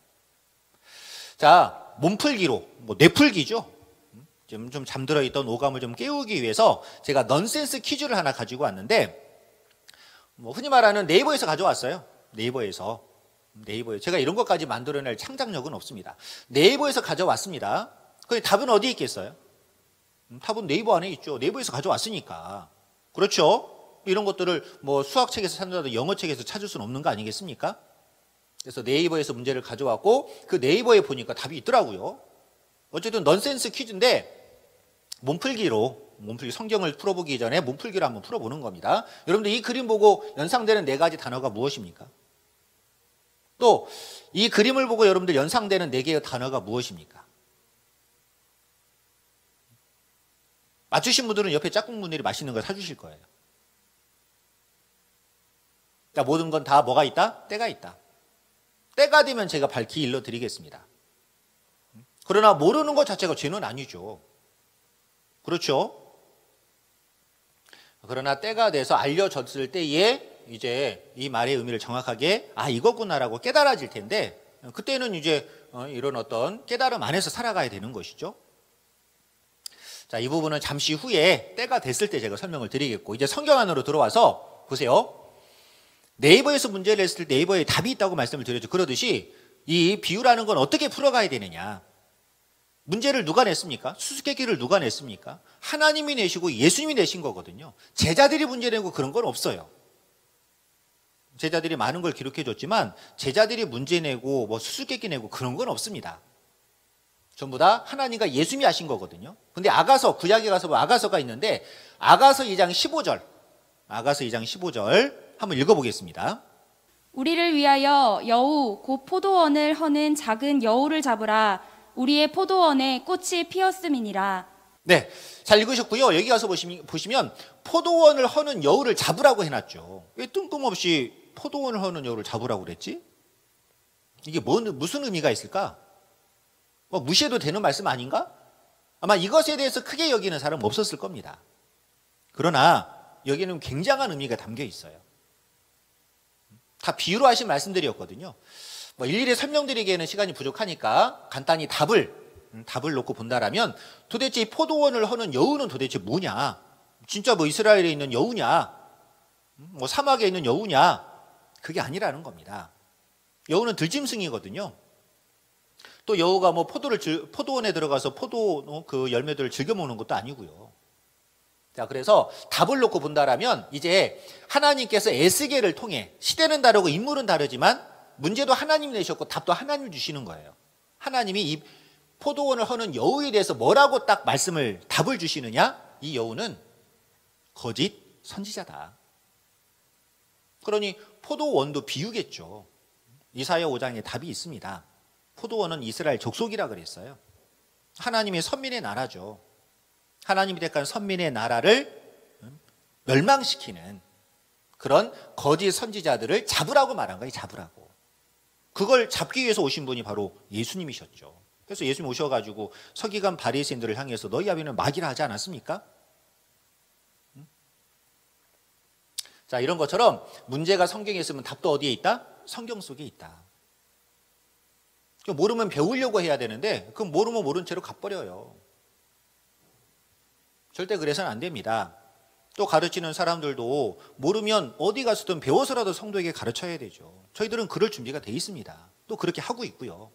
자, 몸풀기로, 뭐 뇌풀기죠. 좀, 좀 잠들어 있던 오감을 좀 깨우기 위해서 제가 넌센스 퀴즈를 하나 가지고 왔는데, 뭐 흔히 말하는 네이버에서 가져왔어요. 네이버에서. 네이버에 제가 이런 것까지 만들어낼 창작력은 없습니다. 네이버에서 가져왔습니다. 그럼 답은 어디에 있겠어요? 답은 네이버 안에 있죠. 네이버에서 가져왔으니까. 그렇죠? 이런 것들을 뭐 수학책에서 찾는다도 영어책에서 찾을 수는 없는 거 아니겠습니까? 그래서 네이버에서 문제를 가져왔고 그 네이버에 보니까 답이 있더라고요. 어쨌든 넌센스 퀴즈인데 몸풀기로, 몸풀기 성경을 풀어보기 전에 몸풀기로 한번 풀어보는 겁니다. 여러분들 이 그림 보고 연상되는 네 가지 단어가 무엇입니까? 또 이 그림을 보고 여러분들 연상되는 네 개의 단어가 무엇입니까? 맞추신 분들은 옆에 짝꿍분들이 맛있는 걸 사주실 거예요. 그러니까 모든 건 다 뭐가 있다? 때가 있다. 때가 되면 제가 밝히 일러드리겠습니다. 그러나 모르는 것 자체가 죄는 아니죠. 그렇죠? 그러나 때가 돼서 알려졌을 때에 이제 이 말의 의미를 정확하게 아 이거구나라고 깨달아질 텐데 그때는 이제 이런 어떤 깨달음 안에서 살아가야 되는 것이죠. 자, 이 부분은 잠시 후에 때가 됐을 때 제가 설명을 드리겠고 이제 성경 안으로 들어와서 보세요. 네이버에서 문제를 했을 때 네이버에 답이 있다고 말씀을 드렸죠. 그러듯이 이 비유라는 건 어떻게 풀어가야 되느냐. 문제를 누가 냈습니까? 수수께끼를 누가 냈습니까? 하나님이 내시고 예수님이 내신 거거든요. 제자들이 문제 내고 그런 건 없어요. 제자들이 많은 걸 기록해 줬지만 제자들이 문제 내고 뭐 수수께끼 내고 그런 건 없습니다. 전부 다 하나님과 예수님이 하신 거거든요. 근데 아가서, 구약에 가서 뭐 아가서가 있는데 아가서 이 장 십오 절, 아가서 이 장 십오 절 한번 읽어보겠습니다. 우리를 위하여 여우 곧 포도원을 허는 작은 여우를 잡으라. 우리의 포도원에 꽃이 피었음이니라. 네, 잘 읽으셨고요. 여기 가서 보시면, 보시면 포도원을 허는 여우를 잡으라고 해놨죠. 왜 뜬금없이 포도원을 허는 여우를 잡으라고 그랬지? 이게 뭐, 무슨 의미가 있을까? 뭐 무시해도 되는 말씀 아닌가? 아마 이것에 대해서 크게 여기는 사람은 없었을 겁니다. 그러나 여기는 굉장한 의미가 담겨 있어요. 다 비유로 하신 말씀들이었거든요. 뭐 일일이 설명드리기에는 시간이 부족하니까 간단히 답을 답을 놓고 본다라면 도대체 이 포도원을 허는 여우는 도대체 뭐냐? 진짜 뭐 이스라엘에 있는 여우냐? 뭐 사막에 있는 여우냐? 그게 아니라는 겁니다. 여우는 들짐승이거든요. 또 여우가 뭐 포도를 포도원에 들어가서 포도 그 열매들을 즐겨 먹는 것도 아니고요. 자, 그래서 답을 놓고 본다라면 이제 하나님께서 에스겔을 통해 시대는 다르고 인물은 다르지만 문제도 하나님이 내셨고 답도 하나님이 주시는 거예요. 하나님이 이 포도원을 허는 여우에 대해서 뭐라고 딱 말씀을 답을 주시느냐? 이 여우는 거짓 선지자다. 그러니 포도원도 비유겠죠. 이사야 오 장에 답이 있습니다. 포도원은 이스라엘 족속이라 그랬어요. 하나님의 선민의 나라죠. 하나님이 택한 선민의 나라를 멸망시키는 그런 거짓 선지자들을 잡으라고 말한 거예요. 잡으라고. 그걸 잡기 위해서 오신 분이 바로 예수님이셨죠. 그래서 예수님 오셔가지고 서기관 바리새인들을 향해서 너희 아비는 마귀라 하지 않았습니까? 자, 이런 것처럼 문제가 성경에 있으면 답도 어디에 있다? 성경 속에 있다. 모르면 배우려고 해야 되는데 그럼 모르면 모른 채로 가버려요. 절대 그래서는 안 됩니다. 또 가르치는 사람들도 모르면 어디 가서든 배워서라도 성도에게 가르쳐야 되죠. 저희들은 그럴 준비가 돼 있습니다. 또 그렇게 하고 있고요.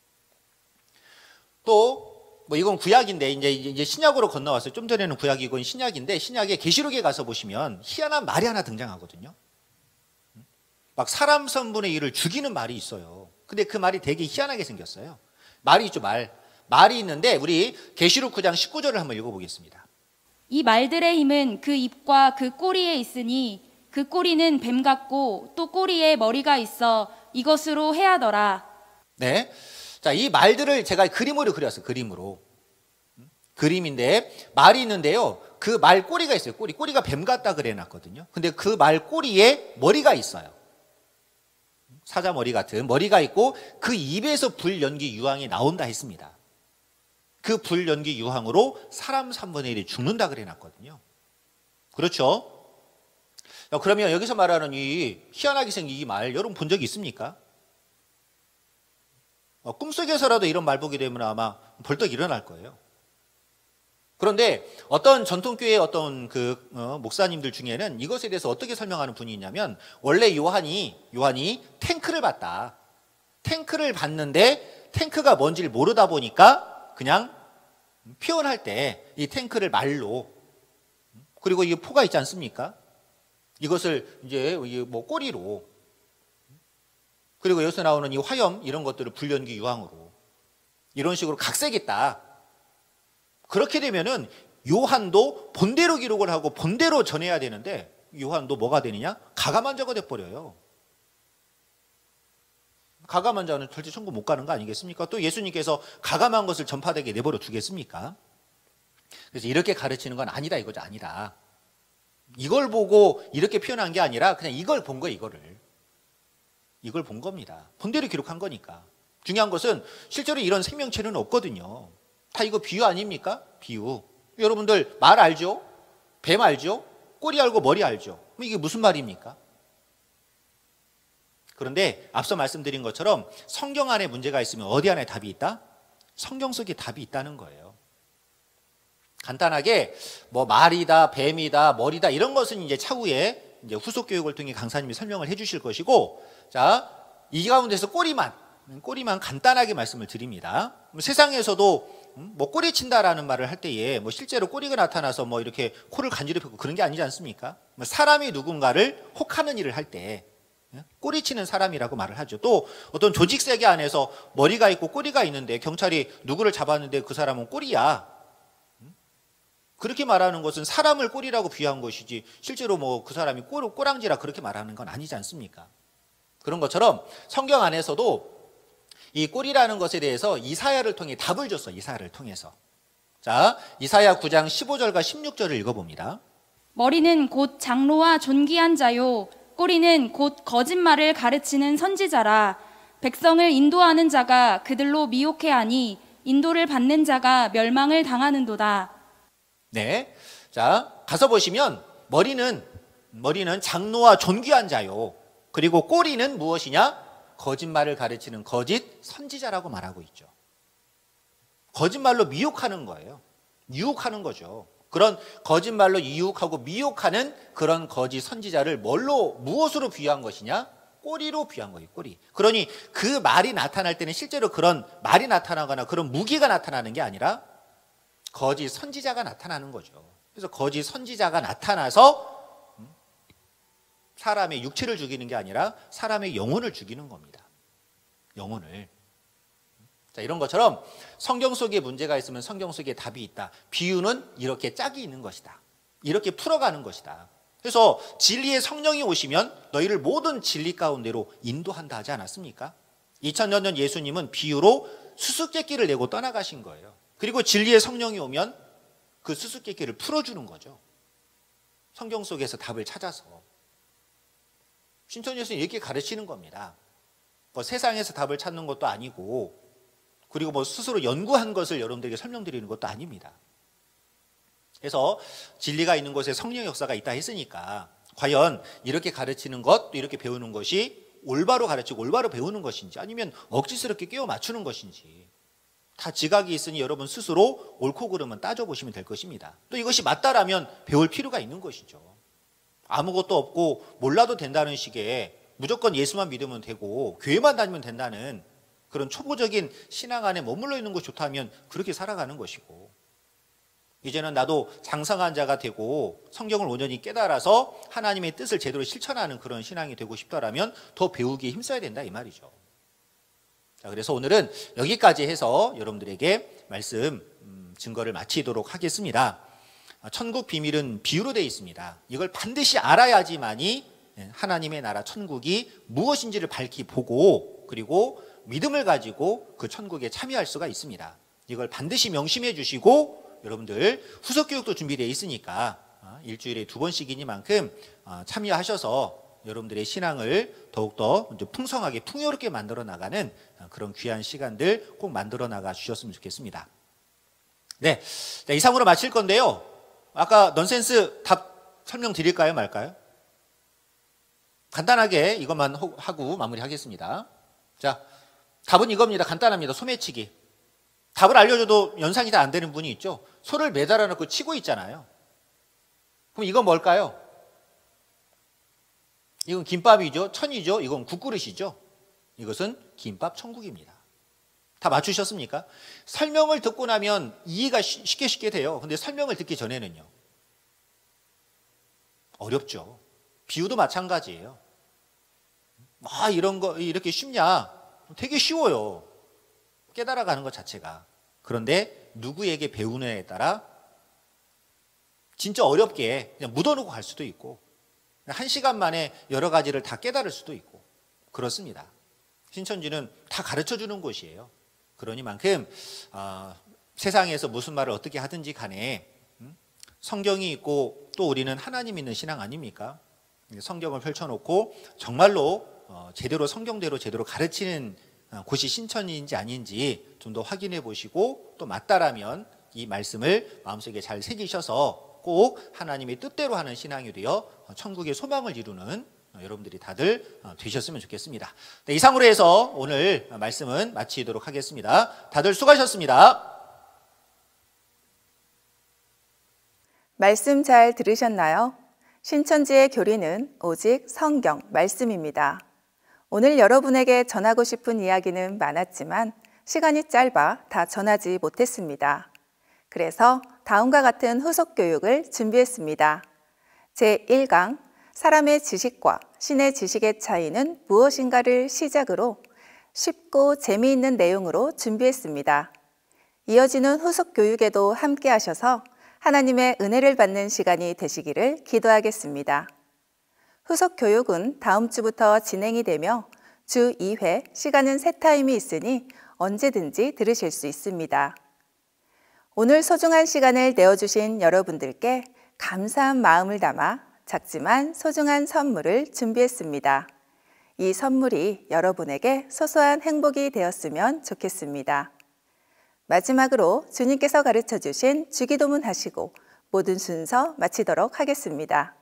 또 뭐 이건 구약인데 이제 이제 신약으로 건너왔어요. 좀 전에는 구약이고 신약인데 신약의 계시록에 가서 보시면 희한한 말이 하나 등장하거든요. 막 사람 선분의 일을 죽이는 말이 있어요. 근데 그 말이 되게 희한하게 생겼어요. 말이 있죠, 말. 말이 있는데 우리 계시록 구 장 십구 절을 한번 읽어보겠습니다. 이 말들의 힘은 그 입과 그 꼬리에 있으니 그 꼬리는 뱀 같고 또 꼬리에 머리가 있어 이것으로 해하더라. 네. 자, 이 말들을 제가 그림으로 그렸어요. 그림으로. 그림인데 말이 있는데요. 그 말 꼬리가 있어요. 꼬리. 꼬리가 뱀 같다 그래 놨거든요. 근데 그 말 꼬리에 머리가 있어요. 사자 머리 같은 머리가 있고 그 입에서 불, 연기, 유황이 나온다 했습니다. 그 불, 연기, 유황으로 사람 삼분의 일이 죽는다 그래 놨거든요. 그렇죠? 그러면 여기서 말하는 이 희한하게 생긴 이 말 여러분 본 적 있습니까? 어, 꿈속에서라도 이런 말 보게 되면 아마 벌떡 일어날 거예요. 그런데 어떤 전통교회의 어떤 그 어, 목사님들 중에는 이것에 대해서 어떻게 설명하는 분이 있냐면 원래 요한이 요한이 탱크를 봤다. 탱크를 봤는데 탱크가 뭔지를 모르다 보니까 그냥 표현할 때 이 탱크를 말로 그리고 이게 포가 있지 않습니까? 이것을 이제 뭐 꼬리로 그리고 여기서 나오는 이 화염 이런 것들을 불연기 유황으로 이런 식으로 각색했다. 그렇게 되면은 요한도 본대로 기록을 하고 본대로 전해야 되는데 요한도 뭐가 되느냐? 가가만자가 돼버려요. 가가만자는 절대 천국 못 가는 거 아니겠습니까? 또 예수님께서 가감한 것을 전파되게 내버려 두겠습니까? 그래서 이렇게 가르치는 건 아니다 이거죠. 아니다. 이걸 보고 이렇게 표현한 게 아니라 그냥 이걸 본 거예요. 이거를. 이걸 본 겁니다. 본대로 기록한 거니까. 중요한 것은 실제로 이런 생명체는 없거든요. 다 이거 비유 아닙니까? 비유. 여러분들 말 알죠? 뱀 알죠? 꼬리 알고 머리 알죠? 그럼 이게 무슨 말입니까? 그런데 앞서 말씀드린 것처럼 성경 안에 문제가 있으면 어디 안에 답이 있다? 성경 속에 답이 있다는 거예요. 간단하게 뭐 말이다, 뱀이다, 머리다 이런 것은 이제 차후에 이제 후속 교육을 통해 강사님이 설명을 해주실 것이고, 자, 이 가운데서 꼬리만 꼬리만 간단하게 말씀을 드립니다. 세상에서도 뭐 꼬리 친다라는 말을 할 때에 뭐 실제로 꼬리가 나타나서 뭐 이렇게 코를 간지럽히고 그런 게 아니지 않습니까? 사람이 누군가를 혹하는 일을 할 때 꼬리 치는 사람이라고 말을 하죠. 또 어떤 조직 세계 안에서 머리가 있고 꼬리가 있는데 경찰이 누구를 잡았는데 그 사람은 꼬리야. 그렇게 말하는 것은 사람을 꼬리라고 비유한 것이지 실제로 뭐 그 사람이 꼬, 꼬랑지라 그렇게 말하는 건 아니지 않습니까? 그런 것처럼 성경 안에서도 이 꼬리라는 것에 대해서 이사야를 통해 답을 줬어. 이사야를 통해서. 자, 이사야 구 장 십오 절과 십육 절을 읽어봅니다. 머리는 곧 장로와 존귀한 자요 꼬리는 곧 거짓말을 가르치는 선지자라. 백성을 인도하는 자가 그들로 미혹해하니 인도를 받는 자가 멸망을 당하는도다. 네, 자 가서 보시면 머리는 머리는 장로와 존귀한 자요. 그리고 꼬리는 무엇이냐? 거짓말을 가르치는 거짓 선지자라고 말하고 있죠. 거짓말로 미혹하는 거예요. 유혹하는 거죠. 그런 거짓말로 유혹하고 미혹하는 그런 거짓 선지자를 뭘로 무엇으로 비유한 것이냐? 꼬리로 비유한 거예요. 꼬리. 그러니 그 말이 나타날 때는 실제로 그런 말이 나타나거나 그런 무기가 나타나는 게 아니라 거짓 선지자가 나타나는 거죠. 그래서 거짓 선지자가 나타나서 사람의 육체를 죽이는 게 아니라 사람의 영혼을 죽이는 겁니다. 영혼을. 자, 이런 것처럼 성경 속에 문제가 있으면 성경 속에 답이 있다. 비유는 이렇게 짝이 있는 것이다. 이렇게 풀어가는 것이다. 그래서 진리의 성령이 오시면 너희를 모든 진리 가운데로 인도한다 하지 않았습니까? 이천 년 전 예수님은 비유로 수수께끼를 내고 떠나가신 거예요. 그리고 진리의 성령이 오면 그 수수께끼를 풀어주는 거죠. 성경 속에서 답을 찾아서. 신천 예수님 이렇게 가르치는 겁니다. 뭐 세상에서 답을 찾는 것도 아니고, 그리고 뭐 스스로 연구한 것을 여러분들에게 설명드리는 것도 아닙니다. 그래서 진리가 있는 곳에 성령의 역사가 있다 했으니까 과연 이렇게 가르치는 것, 또 이렇게 배우는 것이 올바로 가르치고 올바로 배우는 것인지, 아니면 억지스럽게 끼워 맞추는 것인지, 다 지각이 있으니 여러분 스스로 옳고 그름은 따져보시면 될 것입니다. 또 이것이 맞다라면 배울 필요가 있는 것이죠. 아무것도 없고 몰라도 된다는 식의 무조건 예수만 믿으면 되고 교회만 다니면 된다는 그런 초보적인 신앙 안에 머물러 있는 것이 좋다면 그렇게 살아가는 것이고, 이제는 나도 장성한 자가 되고 성경을 온전히 깨달아서 하나님의 뜻을 제대로 실천하는 그런 신앙이 되고 싶다라면 더 배우기에 힘써야 된다 이 말이죠. 자, 그래서 오늘은 여기까지 해서 여러분들에게 말씀 음, 증거를 마치도록 하겠습니다. 천국 비밀은 비유로 되어 있습니다. 이걸 반드시 알아야지만이 하나님의 나라 천국이 무엇인지를 밝히 보고, 그리고 믿음을 가지고 그 천국에 참여할 수가 있습니다. 이걸 반드시 명심해 주시고, 여러분들 후속 교육도 준비되어 있으니까 일주일에 두 번씩이니만큼 참여하셔서 여러분들의 신앙을 더욱더 풍성하게 풍요롭게 만들어 나가는 그런 귀한 시간들 꼭 만들어 나가 주셨으면 좋겠습니다. 네, 자, 이상으로 마칠 건데요. 아까 넌센스 답 설명드릴까요 말까요? 간단하게 이것만 하고 마무리하겠습니다. 자, 답은 이겁니다. 간단합니다. 소매치기. 답을 알려줘도 연상이 다 안 되는 분이 있죠. 소를 매달아 놓고 치고 있잖아요. 그럼 이건 뭘까요? 이건 김밥이죠. 천이죠. 이건 국그릇이죠. 이것은 김밥 천국입니다. 다 맞추셨습니까? 설명을 듣고 나면 이해가 쉽게 쉽게 돼요. 근데 설명을 듣기 전에는요, 어렵죠. 비유도 마찬가지예요. 아, 이런 거 이렇게 쉽냐? 되게 쉬워요. 깨달아가는 것 자체가. 그런데 누구에게 배우느냐에 따라 진짜 어렵게 그냥 묻어놓고 갈 수도 있고, 한 시간 만에 여러 가지를 다 깨달을 수도 있고 그렇습니다. 신천지는 다 가르쳐주는 곳이에요. 그러니만큼 어, 세상에서 무슨 말을 어떻게 하든지 간에 음? 성경이 있고 또 우리는 하나님 있는 신앙 아닙니까? 성경을 펼쳐놓고 정말로 어, 제대로 성경대로 제대로 가르치는 곳이 신천지인지 아닌지 좀 더 확인해 보시고, 또 맞다라면 이 말씀을 마음속에 잘 새기셔서 꼭 하나님의 뜻대로 하는 신앙이 되어 천국의 소망을 이루는 여러분들이 다들 되셨으면 좋겠습니다. 네, 이상으로 해서 오늘 말씀은 마치도록 하겠습니다. 다들 수고하셨습니다. 말씀 잘 들으셨나요? 신천지의 교리는 오직 성경, 말씀입니다. 오늘 여러분에게 전하고 싶은 이야기는 많았지만 시간이 짧아 다 전하지 못했습니다. 그래서 다음과 같은 후속 교육을 준비했습니다. 제일 강 사람의 지식과 신의 지식의 차이는 무엇인가를 시작으로 쉽고 재미있는 내용으로 준비했습니다. 이어지는 후속 교육에도 함께 하셔서 하나님의 은혜를 받는 시간이 되시기를 기도하겠습니다. 후속 교육은 다음 주부터 진행이 되며 주 이 회, 시간은 세 타임이 있으니 언제든지 들으실 수 있습니다. 오늘 소중한 시간을 내어주신 여러분들께 감사한 마음을 담아 작지만 소중한 선물을 준비했습니다. 이 선물이 여러분에게 소소한 행복이 되었으면 좋겠습니다. 마지막으로 주님께서 가르쳐 주신 주기도문 하시고 모든 순서 마치도록 하겠습니다.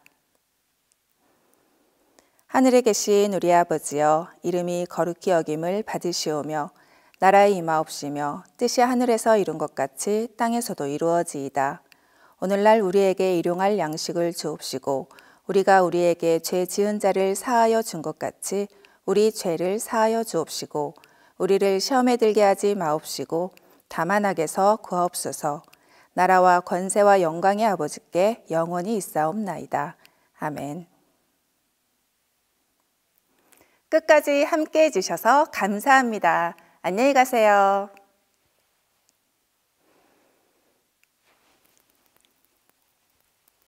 하늘에 계신 우리 아버지여, 이름이 거룩히 여김을 받으시오며 나라의 임하옵시며 뜻이 하늘에서 이룬 것 같이 땅에서도 이루어지이다. 오늘날 우리에게 일용할 양식을 주옵시고 우리가 우리에게 죄 지은 자를 사하여 준 것 같이 우리 죄를 사하여 주옵시고 우리를 시험에 들게 하지 마옵시고 다만 악에서 구하옵소서. 나라와 권세와 영광의 아버지께 영원히 있사옵나이다. 아멘. 끝까지 함께 해주셔서 감사합니다. 안녕히 가세요.